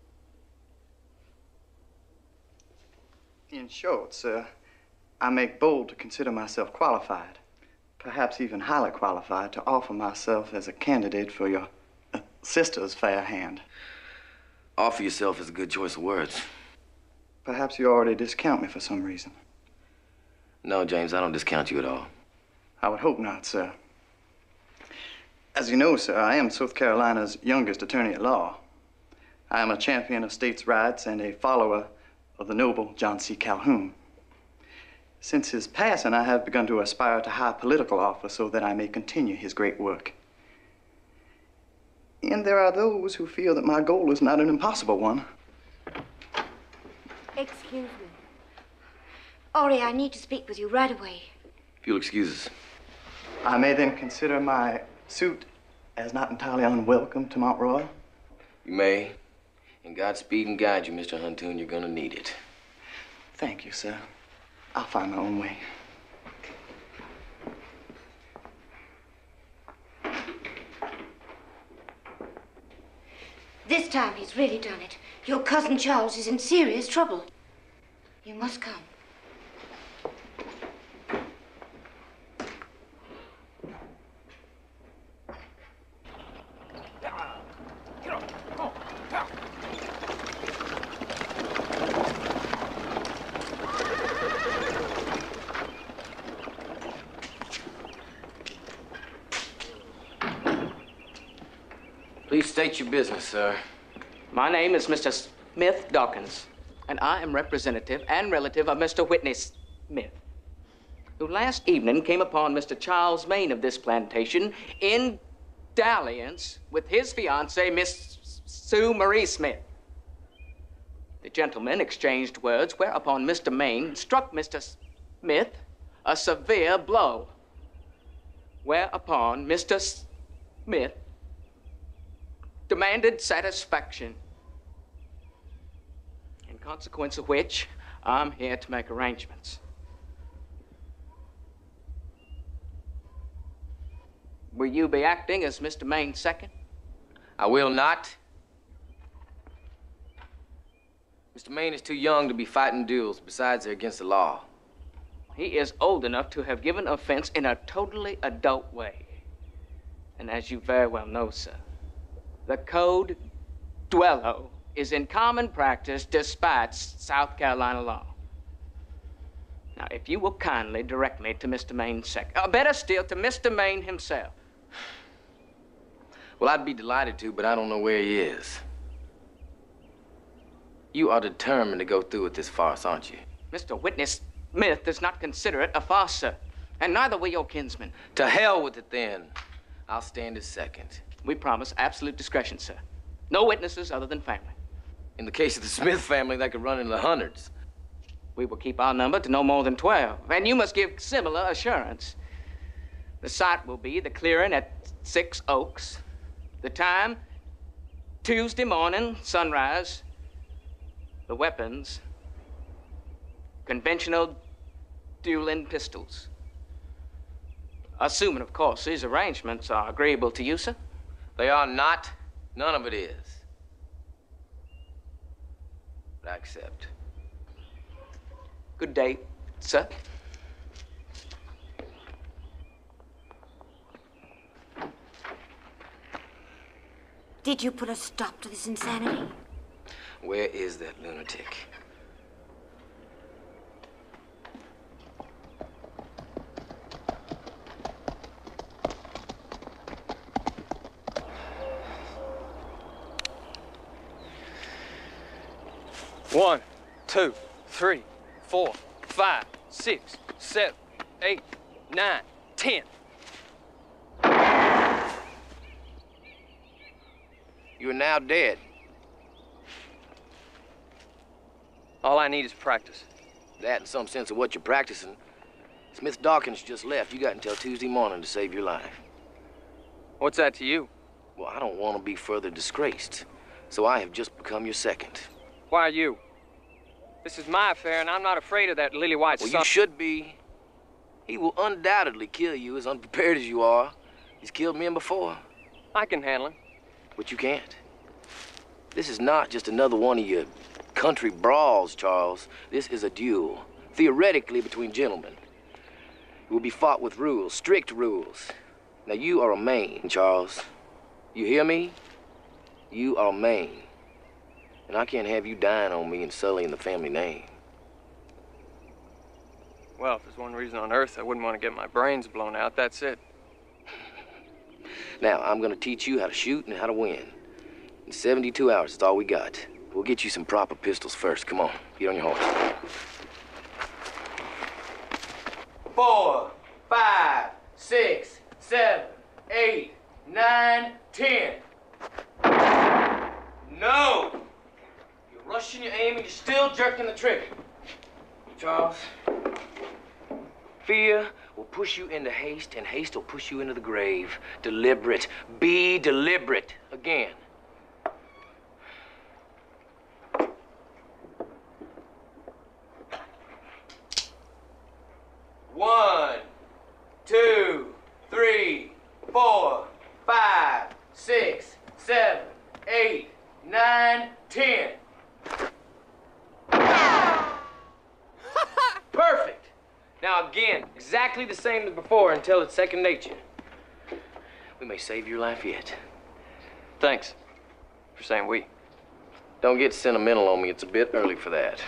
[SPEAKER 19] In short, sir, I make bold to consider myself qualified, perhaps even highly qualified, to offer myself as a candidate for your sister's fair hand.
[SPEAKER 1] Offer yourself is a good choice of words.
[SPEAKER 19] Perhaps you already discount me for some reason.
[SPEAKER 1] No, James, I don't discount you at all.
[SPEAKER 19] I would hope not, sir. As you know, sir, I am South Carolina's youngest attorney at law. I am a champion of states' rights and a follower of the noble John C. Calhoun. Since his passing, I have begun to aspire to high political office so that I may continue his great work. And there are those who feel that my goal is not an impossible one.
[SPEAKER 14] Excuse me. Ori, I need to speak with you right away.
[SPEAKER 1] If you'll excuse us.
[SPEAKER 19] I may then consider my suit as not entirely unwelcome to Mount Royal.
[SPEAKER 1] You may. And Godspeed and guide you, Mr. Huntoon. You're gonna need it.
[SPEAKER 19] Thank you, sir. I'll find my own way.
[SPEAKER 14] This time he's really done it. Your cousin Charles is in serious trouble. You must come.
[SPEAKER 1] Please state your business, sir.
[SPEAKER 20] My name is Mr. Smith Dawkins, and I am representative and relative of Mr. Whitney Smith, who last evening came upon Mr. Charles Maine of this plantation in dalliance with his fiancée, Miss Sue Marie Smith. The gentlemen exchanged words, whereupon Mr. Maine struck Mr. Smith a severe blow, whereupon Mr. Smith demanded satisfaction, in consequence of which I'm here to make arrangements. Will you be acting as Mr. Maine's second?
[SPEAKER 1] I will not. Mr. Maine is too young to be fighting duels. Besides, they're against the law.
[SPEAKER 20] He is old enough to have given offense in a totally adult way. And as you very well know, sir, the code duello is in common practice despite South Carolina law. Now, if you will kindly direct me to Mr. Maine's second, or better still, to Mr. Maine himself.
[SPEAKER 1] Well, I'd be delighted to, but I don't know where he is. You are determined to go through with this farce, aren't you?
[SPEAKER 20] Mr. Whitney Smith does not consider it a farce, sir, and neither will your kinsman.
[SPEAKER 1] To hell with it, then. I'll stand as second.
[SPEAKER 20] We promise absolute discretion, sir. No witnesses other than family.
[SPEAKER 1] In the case of the Smith family, that could run into the hundreds.
[SPEAKER 20] We will keep our number to no more than 12, and you must give similar assurance. The site will be the clearing at 6 Oaks. The time, Tuesday morning, sunrise. The weapons, conventional dueling pistols. Assuming, of course, these arrangements are agreeable to you, sir.
[SPEAKER 1] They are not. None of it is. But I accept.
[SPEAKER 20] Good day, sir.
[SPEAKER 14] Did you put a stop to this insanity?
[SPEAKER 1] Where is that lunatic?
[SPEAKER 2] One, 2, 3, 4, 5, 6, 7, 8, 9, 10.
[SPEAKER 21] You are now dead.
[SPEAKER 2] All I need is practice.
[SPEAKER 21] That and some sense of what you're practicing. Smith Dawkins just left. You got until Tuesday morning to save your life.
[SPEAKER 2] What's that to you?
[SPEAKER 21] Well, I don't want to be further disgraced, so I have just become your second.
[SPEAKER 2] Why are you? This is my affair, and I'm not afraid of that lily-white
[SPEAKER 21] Well,
[SPEAKER 2] son.
[SPEAKER 21] you should be. He will undoubtedly kill you, as unprepared as you are. He's killed men before.
[SPEAKER 2] I can handle him.
[SPEAKER 21] But you can't. This is not just another one of your country brawls, Charles. This is a duel, theoretically between gentlemen. It will be fought with rules, strict rules. Now, you are a Maine, Charles. You hear me? You are a Maine. And I can't have you dying on me and sullying the family name.
[SPEAKER 2] Well, if there's one reason on earth I wouldn't want to get my brains blown out, that's it.
[SPEAKER 21] Now, I'm gonna teach you how to shoot and how to win. In 72 hours, that's all we got. We'll get you some proper pistols first. Come on, get on your horse. 4, 5, 6, 7, 8, 9, 10. No! You're rushing your aim and you're still jerking the trigger. Charles, fear will push you into haste, and haste will push you into the grave. Deliberate. Be deliberate. Again. One, 2, 3, 4, 5, 6, 7, 8, 9, 10. Perfect. Now again, exactly the same as before until it's second nature. We may save your life yet.
[SPEAKER 2] Thanks for saying we.
[SPEAKER 21] Don't get sentimental on me. It's a bit early for that.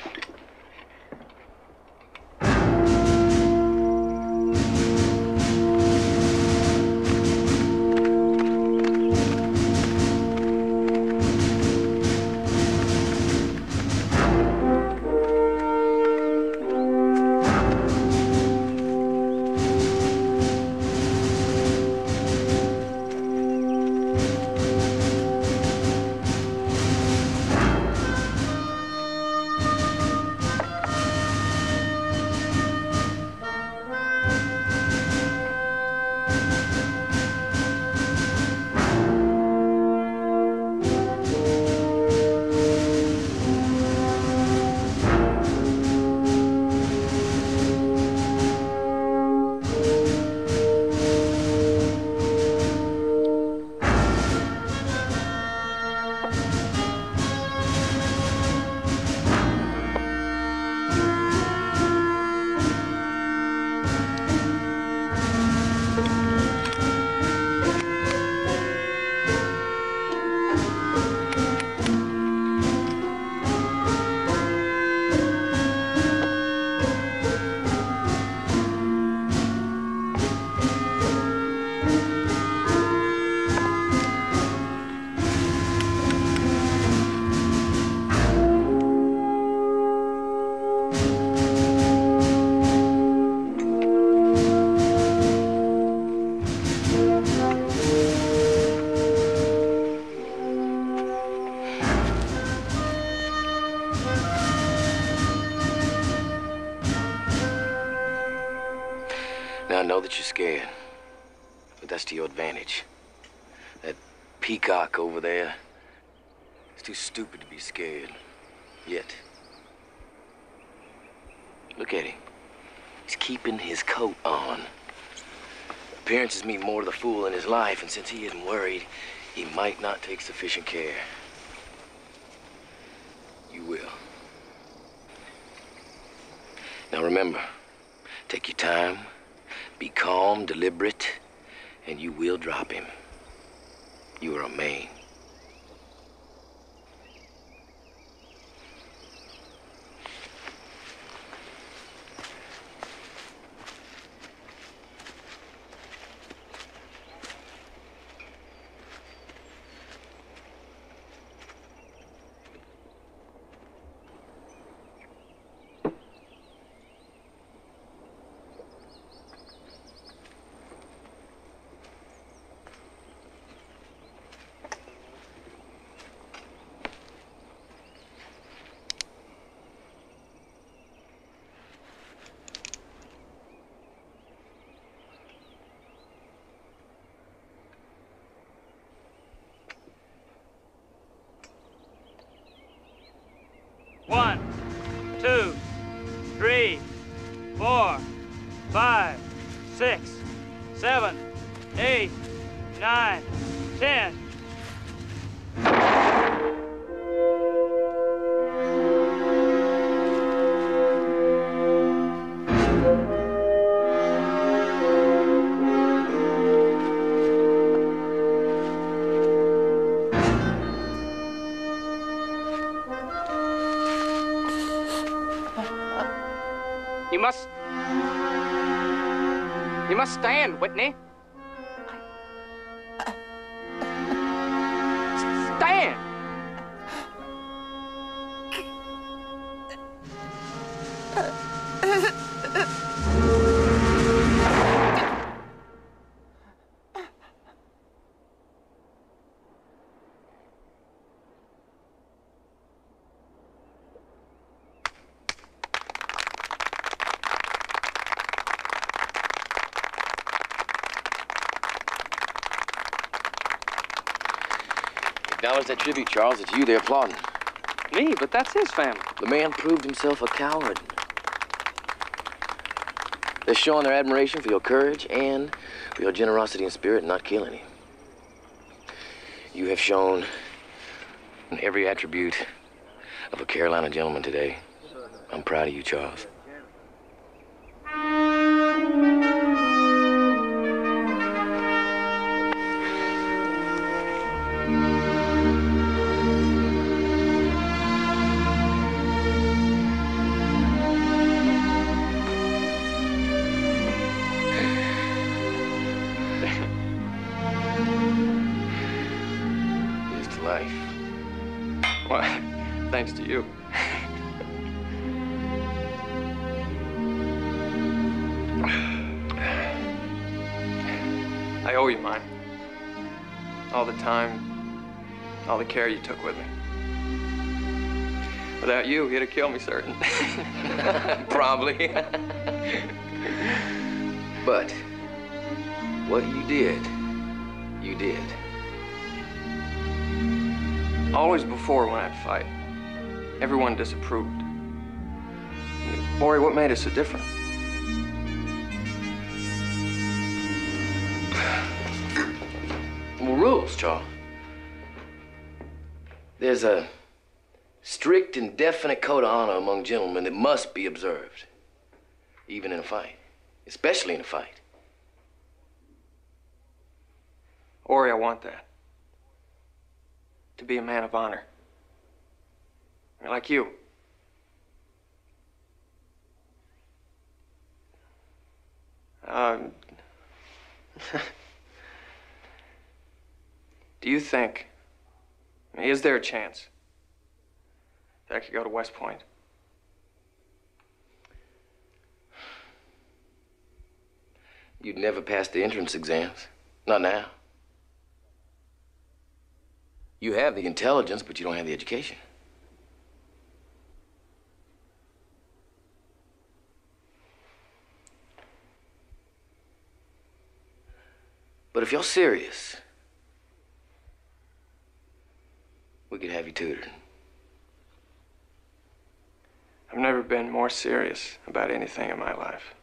[SPEAKER 21] Now, I know that you're scared, but that's to your advantage. That peacock over there is too stupid to be scared. Yet. Look at him. He's keeping his coat on. Appearances mean more to the fool in his life, and since he isn't worried, he might not take sufficient care. You will. Now remember, take your time, be calm, deliberate, and you will drop him. You are a Maine.
[SPEAKER 2] 1, 2, 3, 4, 5, 6, 7, 8, 9, 10.
[SPEAKER 20] You must stand, Whitney. Stand!
[SPEAKER 21] Acknowledge that tribute, Charles. It's you they're applauding.
[SPEAKER 12] Me? But that's his family.
[SPEAKER 21] The man proved himself a coward. They're showing their admiration for your courage and for your generosity and spirit in not killing him. You have shown every attribute of a Carolina gentleman today. I'm proud of you, Charles.
[SPEAKER 12] Thanks to you. I owe you mine. All the time, all the care you took with me. Without you, he'd have killed me, certain.
[SPEAKER 21] Probably. But what you did, you did.
[SPEAKER 12] Always before when I'd fight, everyone disapproved. Ori, what made us so different?
[SPEAKER 21] Well, rules, Charles. There's a strict and definite code of honor among gentlemen that must be observed, even in a fight, especially in a fight.
[SPEAKER 12] Ori, I want that. To be a man of honor. Like you. Do you think, is there a chance that I could go to West Point?
[SPEAKER 21] You'd never pass the entrance exams. Not now. You have the intelligence, but you don't have the education. But if you're serious, we could have you tutored.
[SPEAKER 12] I've never been more serious about anything in my life.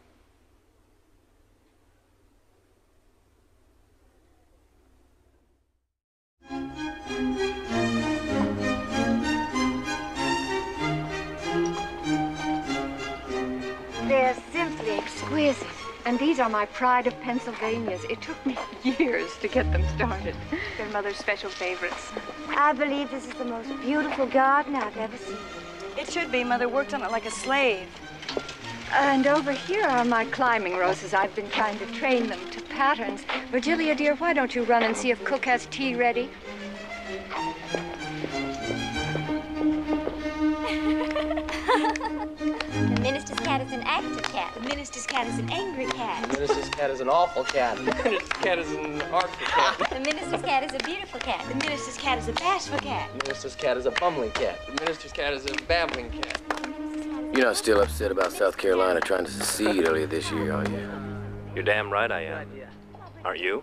[SPEAKER 6] They're simply exquisite. And these are my pride of Pennsylvanias. It took me years to get them started.
[SPEAKER 4] They're Mother's special favorites.
[SPEAKER 7] I believe this is the most beautiful garden I've ever seen.
[SPEAKER 3] It should be. Mother worked on it like a slave.
[SPEAKER 6] And over here are my climbing roses. I've been trying to train them to patterns. Virgilia, dear, why don't you run and see if Cook has tea ready?
[SPEAKER 18] The minister's cat is an active cat. The minister's cat is an angry cat.
[SPEAKER 12] The minister's cat is an awful cat. The minister's cat is an artful cat.
[SPEAKER 18] The minister's cat is a beautiful cat. The minister's cat is a bashful cat.
[SPEAKER 12] The minister's cat is a bumbling cat. The minister's cat is a babbling cat.
[SPEAKER 21] You're not still upset about South Carolina trying to secede earlier this year, are you?
[SPEAKER 9] You're damn right I am. Aren't you?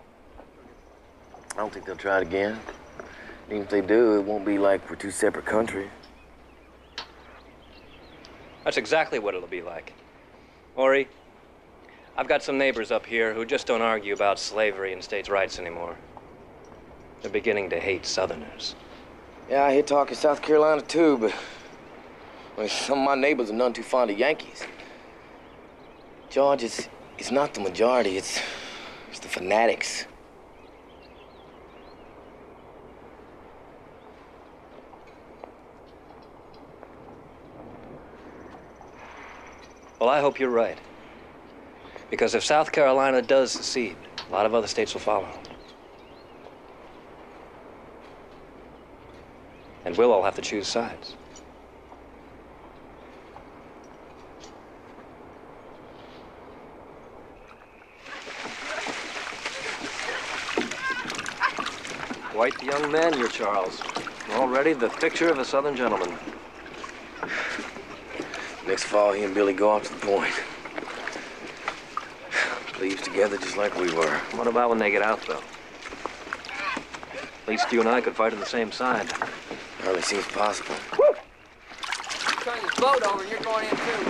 [SPEAKER 21] I don't think they'll try it again. Even if they do, it won't be like we're two separate countries.
[SPEAKER 5] That's exactly what it'll be like. Ori, I've got some neighbors up here who just don't argue about slavery and states' rights anymore. They're beginning to hate Southerners.
[SPEAKER 21] Yeah, I hear talk in South Carolina too, but well, some of my neighbors are none too fond of Yankees. George, it's not the majority, it's the fanatics.
[SPEAKER 5] Well, I hope you're right. Because if South Carolina does secede, a lot of other states will follow. And we'll all have to choose sides. Quite the young man you're, Charles. Already the picture of a Southern gentleman.
[SPEAKER 21] Next fall, he and Billy go off to the point. Leaves together just like we were.
[SPEAKER 5] What about when they get out, though? At least you and I could fight on the same side.
[SPEAKER 21] Hardly seems possible.
[SPEAKER 20] Turn this boat over and you're going in too.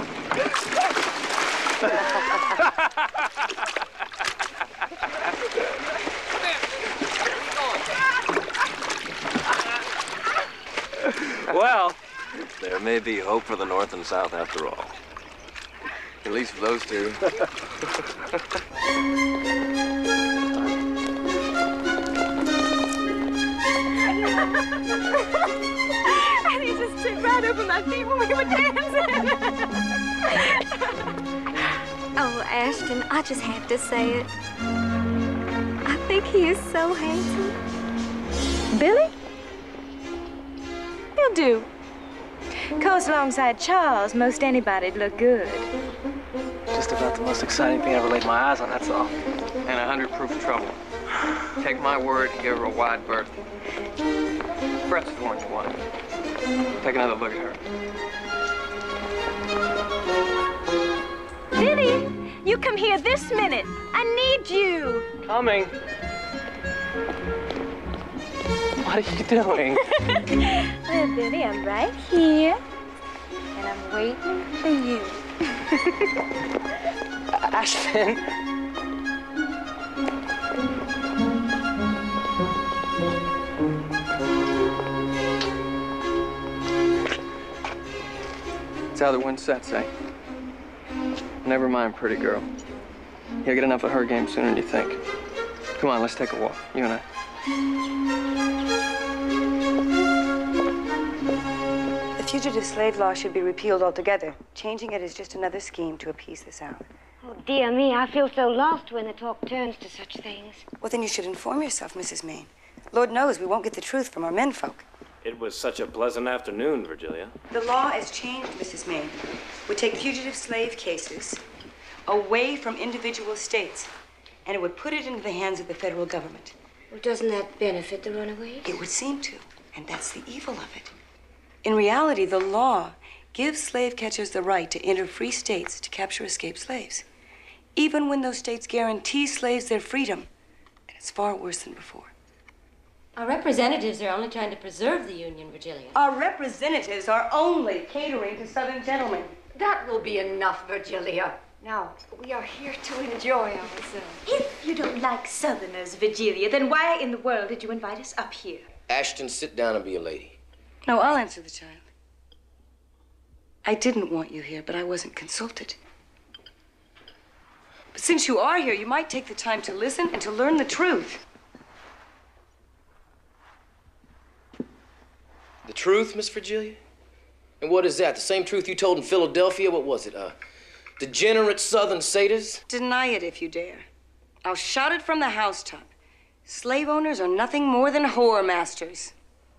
[SPEAKER 5] Well, there may be hope for the North and South after all.
[SPEAKER 21] At least for those two.
[SPEAKER 18] And he just took right over my feet when we were dancing. Oh, Ashton, I just have to say it. I think he is so handsome. Billy? He'll do. Coast alongside Charles, most anybody'd look good.
[SPEAKER 9] Just about the most exciting thing I ever laid my eyes on, that's all. And 100 proof of trouble. Take my word, give her a wide berth. Brett's the one you want. Take another look at her.
[SPEAKER 18] Billy, you come here this minute. I need you.
[SPEAKER 9] Coming. What are you doing?
[SPEAKER 18] Well, Billy, I'm right here. And I'm waiting for you.
[SPEAKER 9] Ashton. It's how the wind sets, eh? Never mind, pretty girl. You'll get enough of her game sooner than you think. Come on, let's take a walk, you and I.
[SPEAKER 7] The fugitive slave law should be repealed altogether. Changing it is just another scheme to appease the South.
[SPEAKER 14] Oh, dear me, I feel so lost when the talk turns to such things.
[SPEAKER 7] Well, then you should inform yourself, Mrs. Maine. Lord knows we won't get the truth from our menfolk.
[SPEAKER 13] It was such a pleasant afternoon, Virgilia.
[SPEAKER 7] The law has changed, Mrs. Maine. We take fugitive slave cases away from individual states, and it would put it into the hands of the federal government.
[SPEAKER 14] Well, doesn't that benefit the runaways?
[SPEAKER 7] It would seem to, and that's the evil of it. In reality, the law gives slave catchers the right to enter free states to capture escaped slaves, even when those states guarantee slaves their freedom, and it's far worse than before.
[SPEAKER 14] Our representatives are only trying to preserve the Union, Virgilia.
[SPEAKER 7] Our representatives are only catering to Southern gentlemen.
[SPEAKER 6] That will be enough, Virgilia. Now, we are here to enjoy ourselves.
[SPEAKER 18] If you don't like Southerners, Virgilia, then why in the world did you invite us up here?
[SPEAKER 21] Ashton, sit down and be a lady.
[SPEAKER 7] No, I'll answer the child. I didn't want you here, but I wasn't consulted. But since you are here, you might take the time to listen and to learn the truth.
[SPEAKER 21] The truth, Miss Virgilia? And what is that? The same truth you told in Philadelphia? What was it? Degenerate Southern satyrs?
[SPEAKER 7] Deny it if you dare. I'll shout it from the housetop. Slave owners are nothing more than whore masters.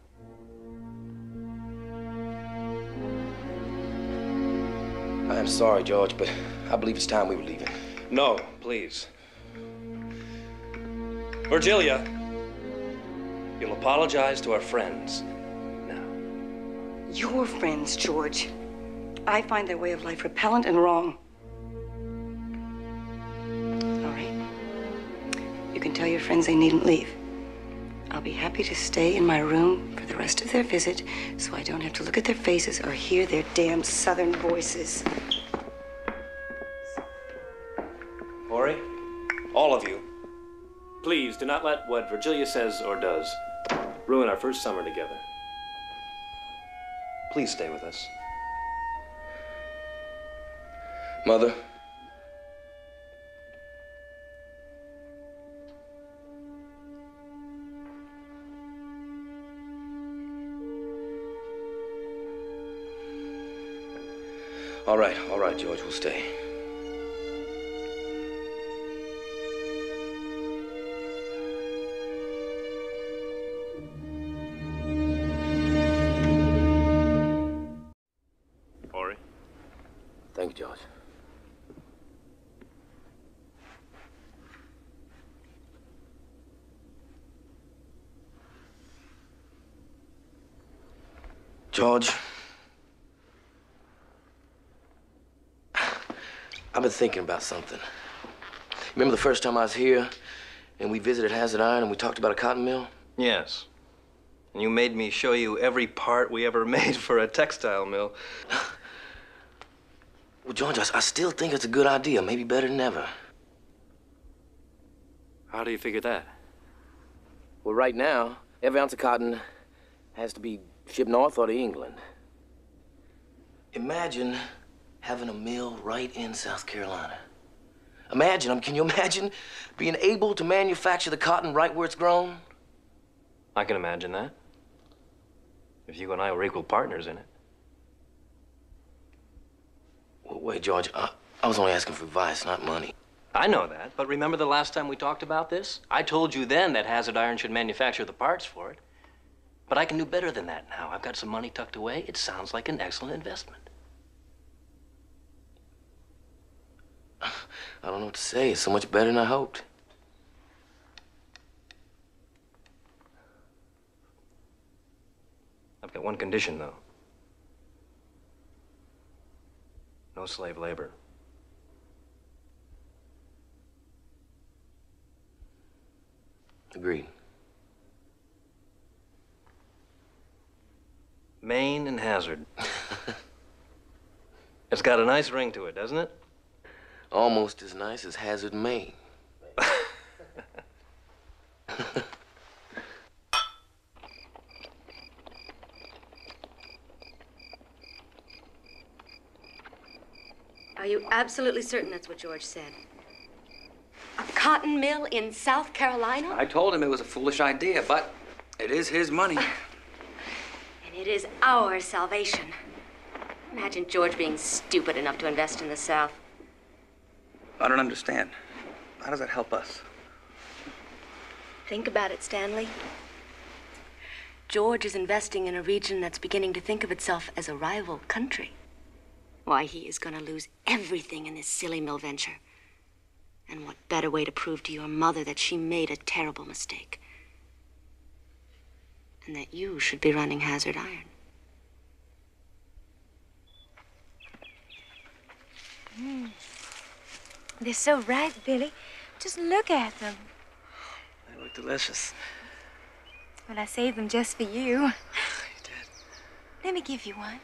[SPEAKER 21] I am sorry, George, but I believe it's time we were leaving.
[SPEAKER 5] No, please. Virgilia, you'll apologize to our friends.
[SPEAKER 7] Your friends, George. I find their way of life repellent and wrong. All right. You can tell your friends they needn't leave. I'll I'll be happy to stay in my room for the rest of their visit so I don't have to look at their faces or hear their damn southern voices.
[SPEAKER 5] Ori, all of you.
[SPEAKER 13] Please do not let what Virgilia says or does ruin our first summer together.
[SPEAKER 5] Please stay with us.
[SPEAKER 1] Mother. All right, George, we'll stay.
[SPEAKER 13] Ori?
[SPEAKER 21] Thank you, George. George, I've been thinking about something. Remember the first time I was here and we visited Hazard Iron and we talked about a cotton mill?
[SPEAKER 5] Yes. And you made me show you every part we ever made for a textile mill.
[SPEAKER 21] Well, George, I still think it's a good idea, maybe better than ever.
[SPEAKER 13] How do you figure that?
[SPEAKER 21] Well, right now, every ounce of cotton has to be shipped north or to England. Imagine having a mill right in South Carolina. Can you imagine being able to manufacture the cotton right where it's grown?
[SPEAKER 5] I can imagine that. If you and I were equal partners in it.
[SPEAKER 21] Well, wait, George, I was only asking for advice, not money.
[SPEAKER 5] I know that, but remember the last time we talked about this? I told you then that Hazard Iron should manufacture the parts for it. But I can do better than that now. I've got some money tucked away. It sounds like an excellent investment.
[SPEAKER 21] I don't know what to say. It's so much better than I hoped.
[SPEAKER 5] I've got one condition, though. No slave labor.
[SPEAKER 21] Agreed.
[SPEAKER 5] Maine and Hazard. It's got a nice ring to it, doesn't it?
[SPEAKER 21] Almost as nice as Hazard, Maine.
[SPEAKER 14] Are you absolutely certain that's what George said? A cotton mill in South Carolina?
[SPEAKER 8] I told him it was a foolish idea, but it is his money.
[SPEAKER 14] And it is our salvation. Imagine George being stupid enough to invest in the South.
[SPEAKER 8] I don't understand. How does that help us?
[SPEAKER 14] Think about it, Stanley. George is investing in a region that's beginning to think of itself as a rival country. Why, he is going to lose everything in this silly mill venture. And what better way to prove to your mother that she made a terrible mistake? And that you should be running Hazard Iron.
[SPEAKER 18] They're so ripe, Billy. Just look at them.
[SPEAKER 21] They look delicious.
[SPEAKER 18] Well, I saved them just for you. You
[SPEAKER 21] did.
[SPEAKER 18] Let me give you one.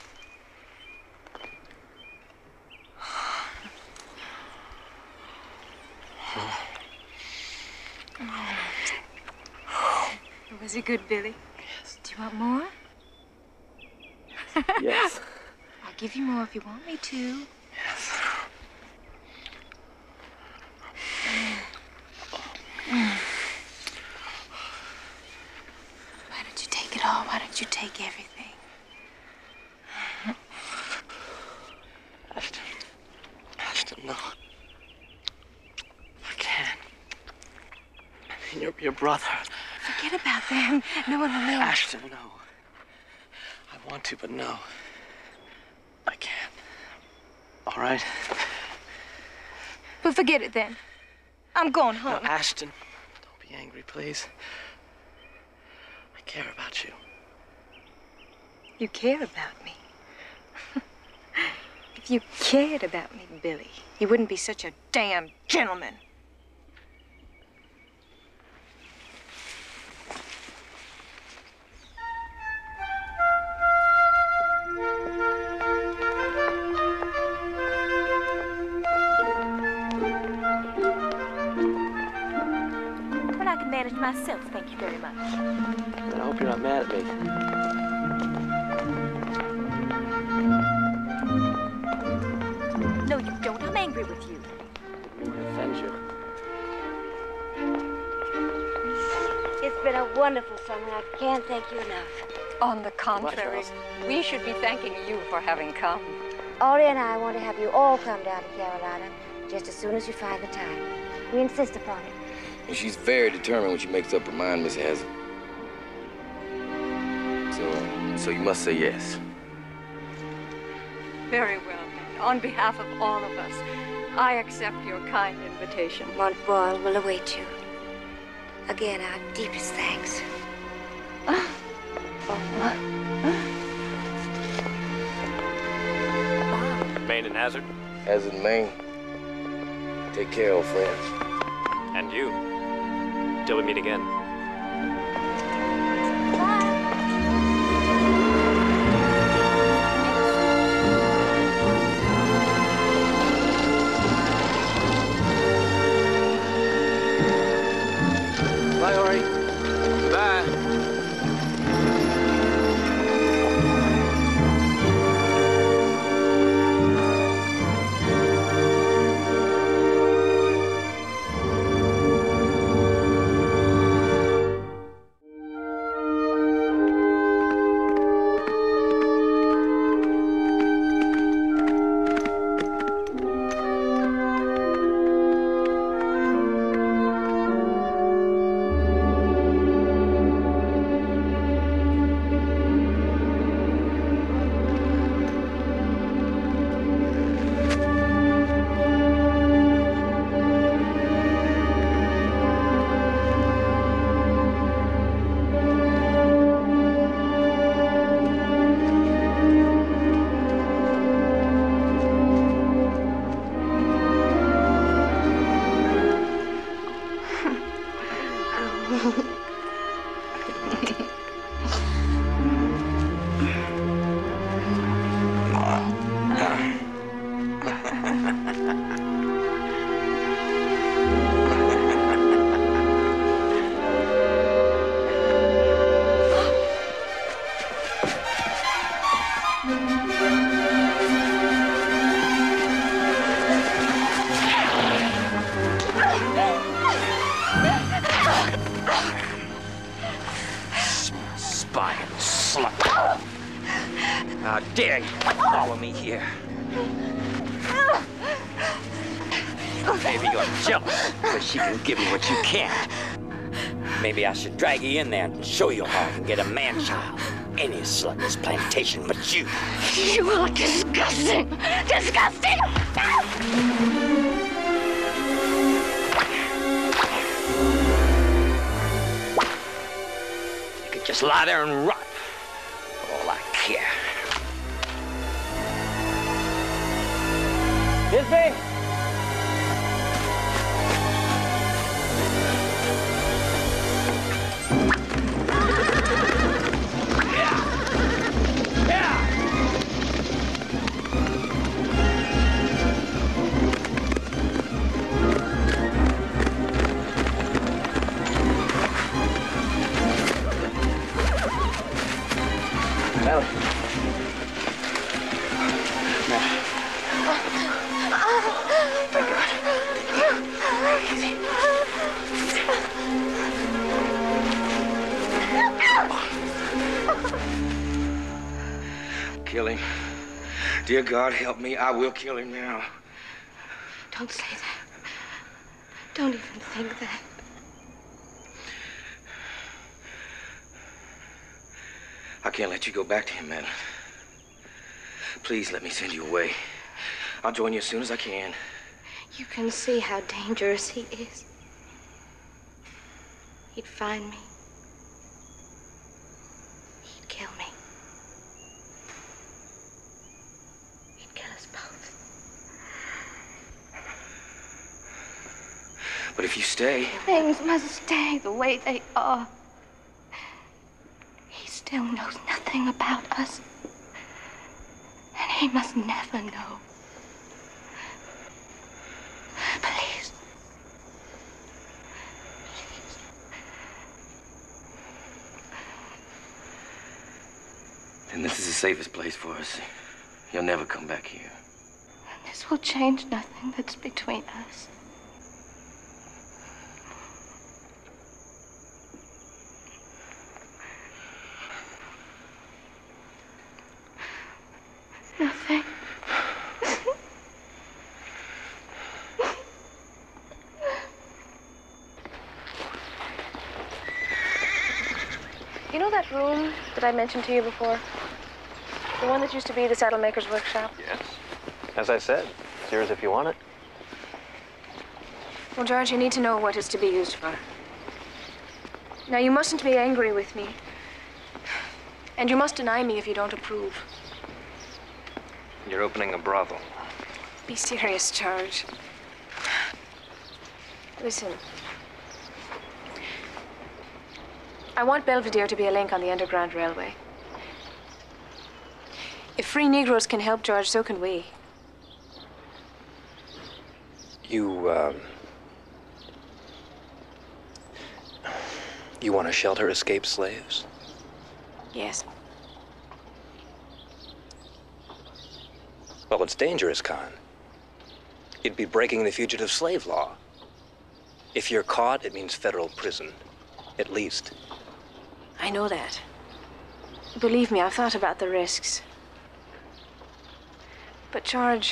[SPEAKER 18] Was it good, Billy?
[SPEAKER 21] Yes.
[SPEAKER 18] Do you want more?
[SPEAKER 21] Yes.
[SPEAKER 18] I'll give you more if you want me to.
[SPEAKER 21] Yes.
[SPEAKER 18] Why don't you take it all? Why don't you take everything?
[SPEAKER 21] Ashton, no. I can't. Your brother.
[SPEAKER 18] Forget about them. No one will know.
[SPEAKER 21] Ashton, no. I want to, but no. I can't. All right?
[SPEAKER 18] Well, forget it then. I'm going home.
[SPEAKER 21] No, Ashton, don't be angry, please. I care about you.
[SPEAKER 18] You care about me. If you cared about me, Billy, you wouldn't be such a damn gentleman. can manage myself, thank you very much.
[SPEAKER 9] I hope you're not mad at me.
[SPEAKER 18] No, you don't. I'm angry with you.
[SPEAKER 9] Didn't mean to offend you.
[SPEAKER 14] It's been a wonderful summer. I can't thank you enough.
[SPEAKER 6] On the contrary, we should be thanking you for having come.
[SPEAKER 14] Ori and I want to have you all come down to Carolina just as soon as you find the time. We insist upon it.
[SPEAKER 21] And she's very determined when she makes up her mind, Miss Hazard. So you must say yes.
[SPEAKER 6] Very well, then. On behalf of all of us, I accept your kind invitation.
[SPEAKER 14] Montboil will await you. Again, our deepest thanks.
[SPEAKER 13] Maine and Hazard.
[SPEAKER 21] Hazard and Maine. Take care, old friends.
[SPEAKER 13] And you. Till we meet again.
[SPEAKER 9] Bye, Ori.
[SPEAKER 21] Bye.
[SPEAKER 17] Spying slut. How dare you follow me here? Maybe you're jealous because she can give me what you can't. Maybe I should drag you in there and show you how I can get a man-child. Any slut in this plantation but you.
[SPEAKER 15] You are disgusting! Disgusting!
[SPEAKER 17] You could just lie there and rot. For all I care.
[SPEAKER 9] Excuse me?
[SPEAKER 1] Kill him. Dear God, help me. I will kill him now.
[SPEAKER 15] Don't say that. Don't even think that.
[SPEAKER 1] I can't let you go back to him, Madeline. Please let me send you away. I'll join you as soon as I can.
[SPEAKER 15] You can see how dangerous he is. He'd find me. He'd kill me. He'd kill us both.
[SPEAKER 1] But if you stay...
[SPEAKER 15] Things must stay the way they are. He still knows nothing about us. And he must never know. Please. Please.
[SPEAKER 1] And this is the safest place for us. You'll never come back here.
[SPEAKER 15] This will change nothing that's between us. Nothing.
[SPEAKER 4] You know that room that I mentioned to you before? The one that used to be the saddle maker's workshop?
[SPEAKER 9] Yes. As I said, it's yours if you want it.
[SPEAKER 4] Well, George, you need to know what it's to be used for. Now, you mustn't be angry with me. And you must deny me if you don't approve.
[SPEAKER 9] You're opening a brothel.
[SPEAKER 4] Be serious, George. Listen. I want Belvedere to be a link on the Underground Railway. If free Negroes can help, George, so can we.
[SPEAKER 9] You want to shelter escaped slaves?
[SPEAKER 4] Yes.
[SPEAKER 9] Well, it's dangerous, Con. You'd be breaking the fugitive slave law. If you're caught, it means federal prison. At least.
[SPEAKER 4] I know that. Believe me, I've thought about the risks. But, George...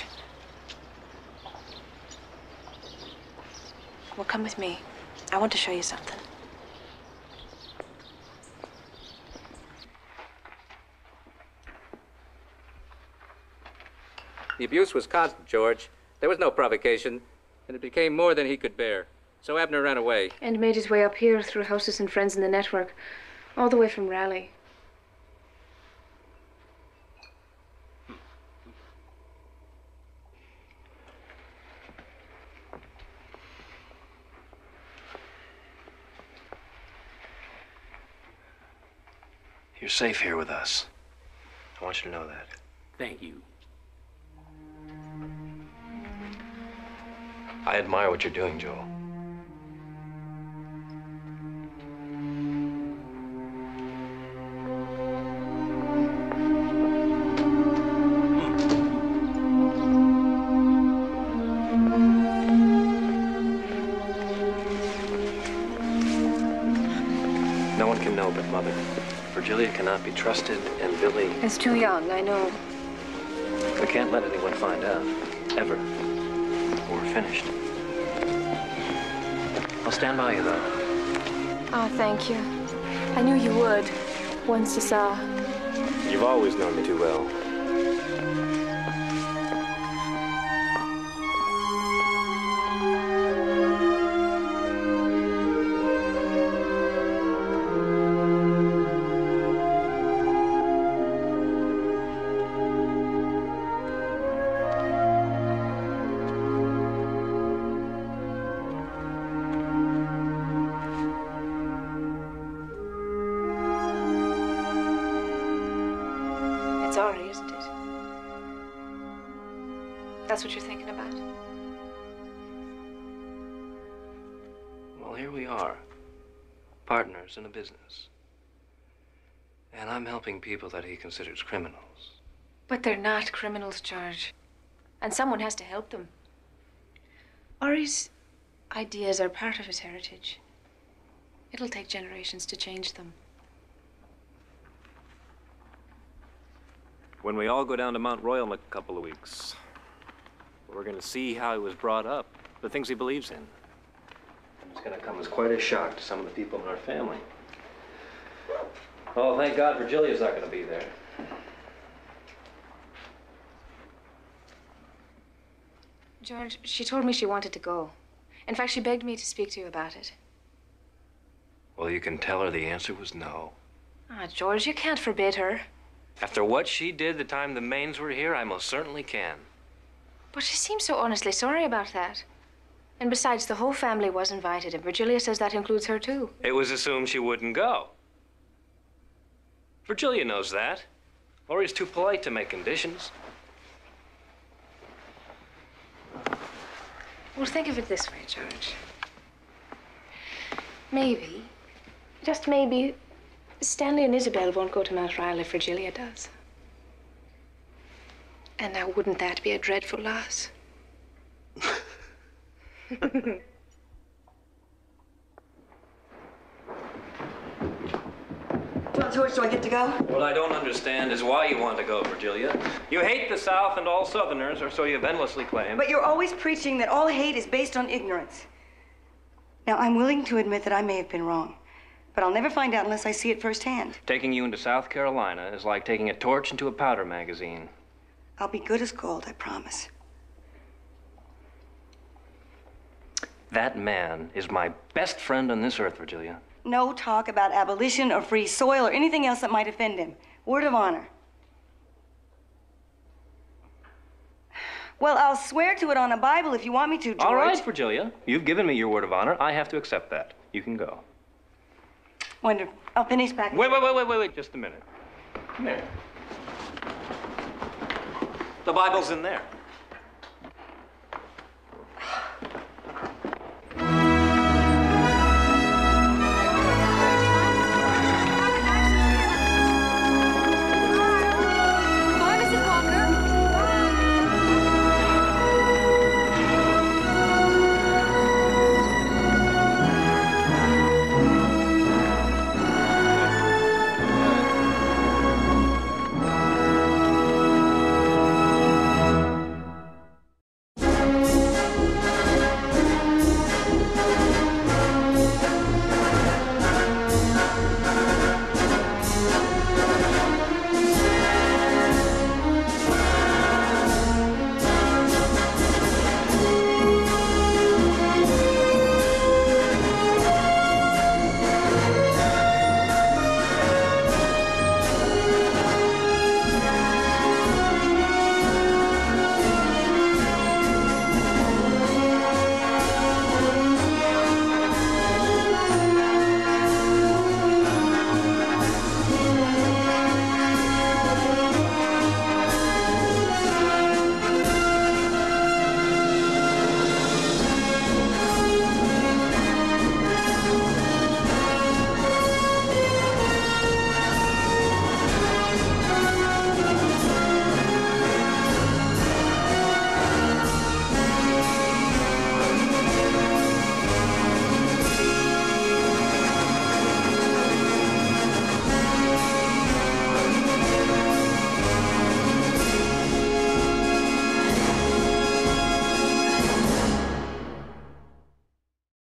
[SPEAKER 4] Well, come with me. I want to show you something.
[SPEAKER 20] The abuse was constant, George. There was no provocation, and it became more than he could bear. So Abner ran away.
[SPEAKER 4] And made his way up here through houses and friends in the network, all the way from Raleigh.
[SPEAKER 9] You're safe here with us. I want you to know that.
[SPEAKER 13] Thank you.
[SPEAKER 9] I admire what you're doing, Joel. No one can know but Mother. Virgilia cannot be trusted, and Billy...
[SPEAKER 4] It's too young, I know.
[SPEAKER 9] We can't let anyone find out. Ever. We're finished. I'll stand by you, though.
[SPEAKER 4] Oh, thank you. I knew you would, once you saw.
[SPEAKER 9] You've always known me too well.
[SPEAKER 4] Sorry, isn't it? That's what you're thinking about?
[SPEAKER 9] Well, here we are. Partners in a business. And I'm helping people that he considers criminals.
[SPEAKER 4] But they're not criminals, George. And someone has to help them. Ori's ideas are part of his heritage. It'll take generations to change them.
[SPEAKER 13] When we all go down to Mount Royal in a couple of weeks, we're going to see how he was brought up, the things he believes in.
[SPEAKER 9] It's going to come as quite a shock to some of the people in our family. Oh, thank God Virgilia's not going to be there.
[SPEAKER 4] George, she told me she wanted to go. In fact, she begged me to speak to you about it.
[SPEAKER 9] Well, you can tell her the answer was no.
[SPEAKER 4] Ah, George, you can't forbid her.
[SPEAKER 9] After what she did the time the Mains were here, I most certainly can.
[SPEAKER 4] But she seems so honestly sorry about that. And besides, the whole family was invited, and Virgilia says that includes her, too.
[SPEAKER 9] It was assumed she wouldn't go. Virgilia knows that. Ori's too polite to make conditions.
[SPEAKER 4] Well, think of it this way, George. Maybe, just maybe, Stanley and Isabel won't go to Mount Ryle if Virgilia does. And now, wouldn't that be a dreadful loss?
[SPEAKER 7] Well, George, do I get to go?
[SPEAKER 13] What I don't understand is why you want to go, Virgilia. You hate the South and all Southerners, or so you've endlessly claimed.
[SPEAKER 7] But you're always preaching that all hate is based on ignorance. Now, I'm willing to admit that I may have been wrong, but I'll never find out unless I see it firsthand.
[SPEAKER 13] Taking you into South Carolina is like taking a torch into a powder magazine.
[SPEAKER 7] I'll be good as gold, I promise.
[SPEAKER 13] That man is my best friend on this earth, Virgilia.
[SPEAKER 7] No talk about abolition or free soil or anything else that might offend him. Word of honor. Well, I'll swear to it on a Bible if you want me to, George.
[SPEAKER 13] All right, Virgilia. You've given me your word of honor. I have to accept that. You can go.
[SPEAKER 7] Wonderful. I'll finish back.
[SPEAKER 13] Wait. Just a minute. Come here. The Bible's in there.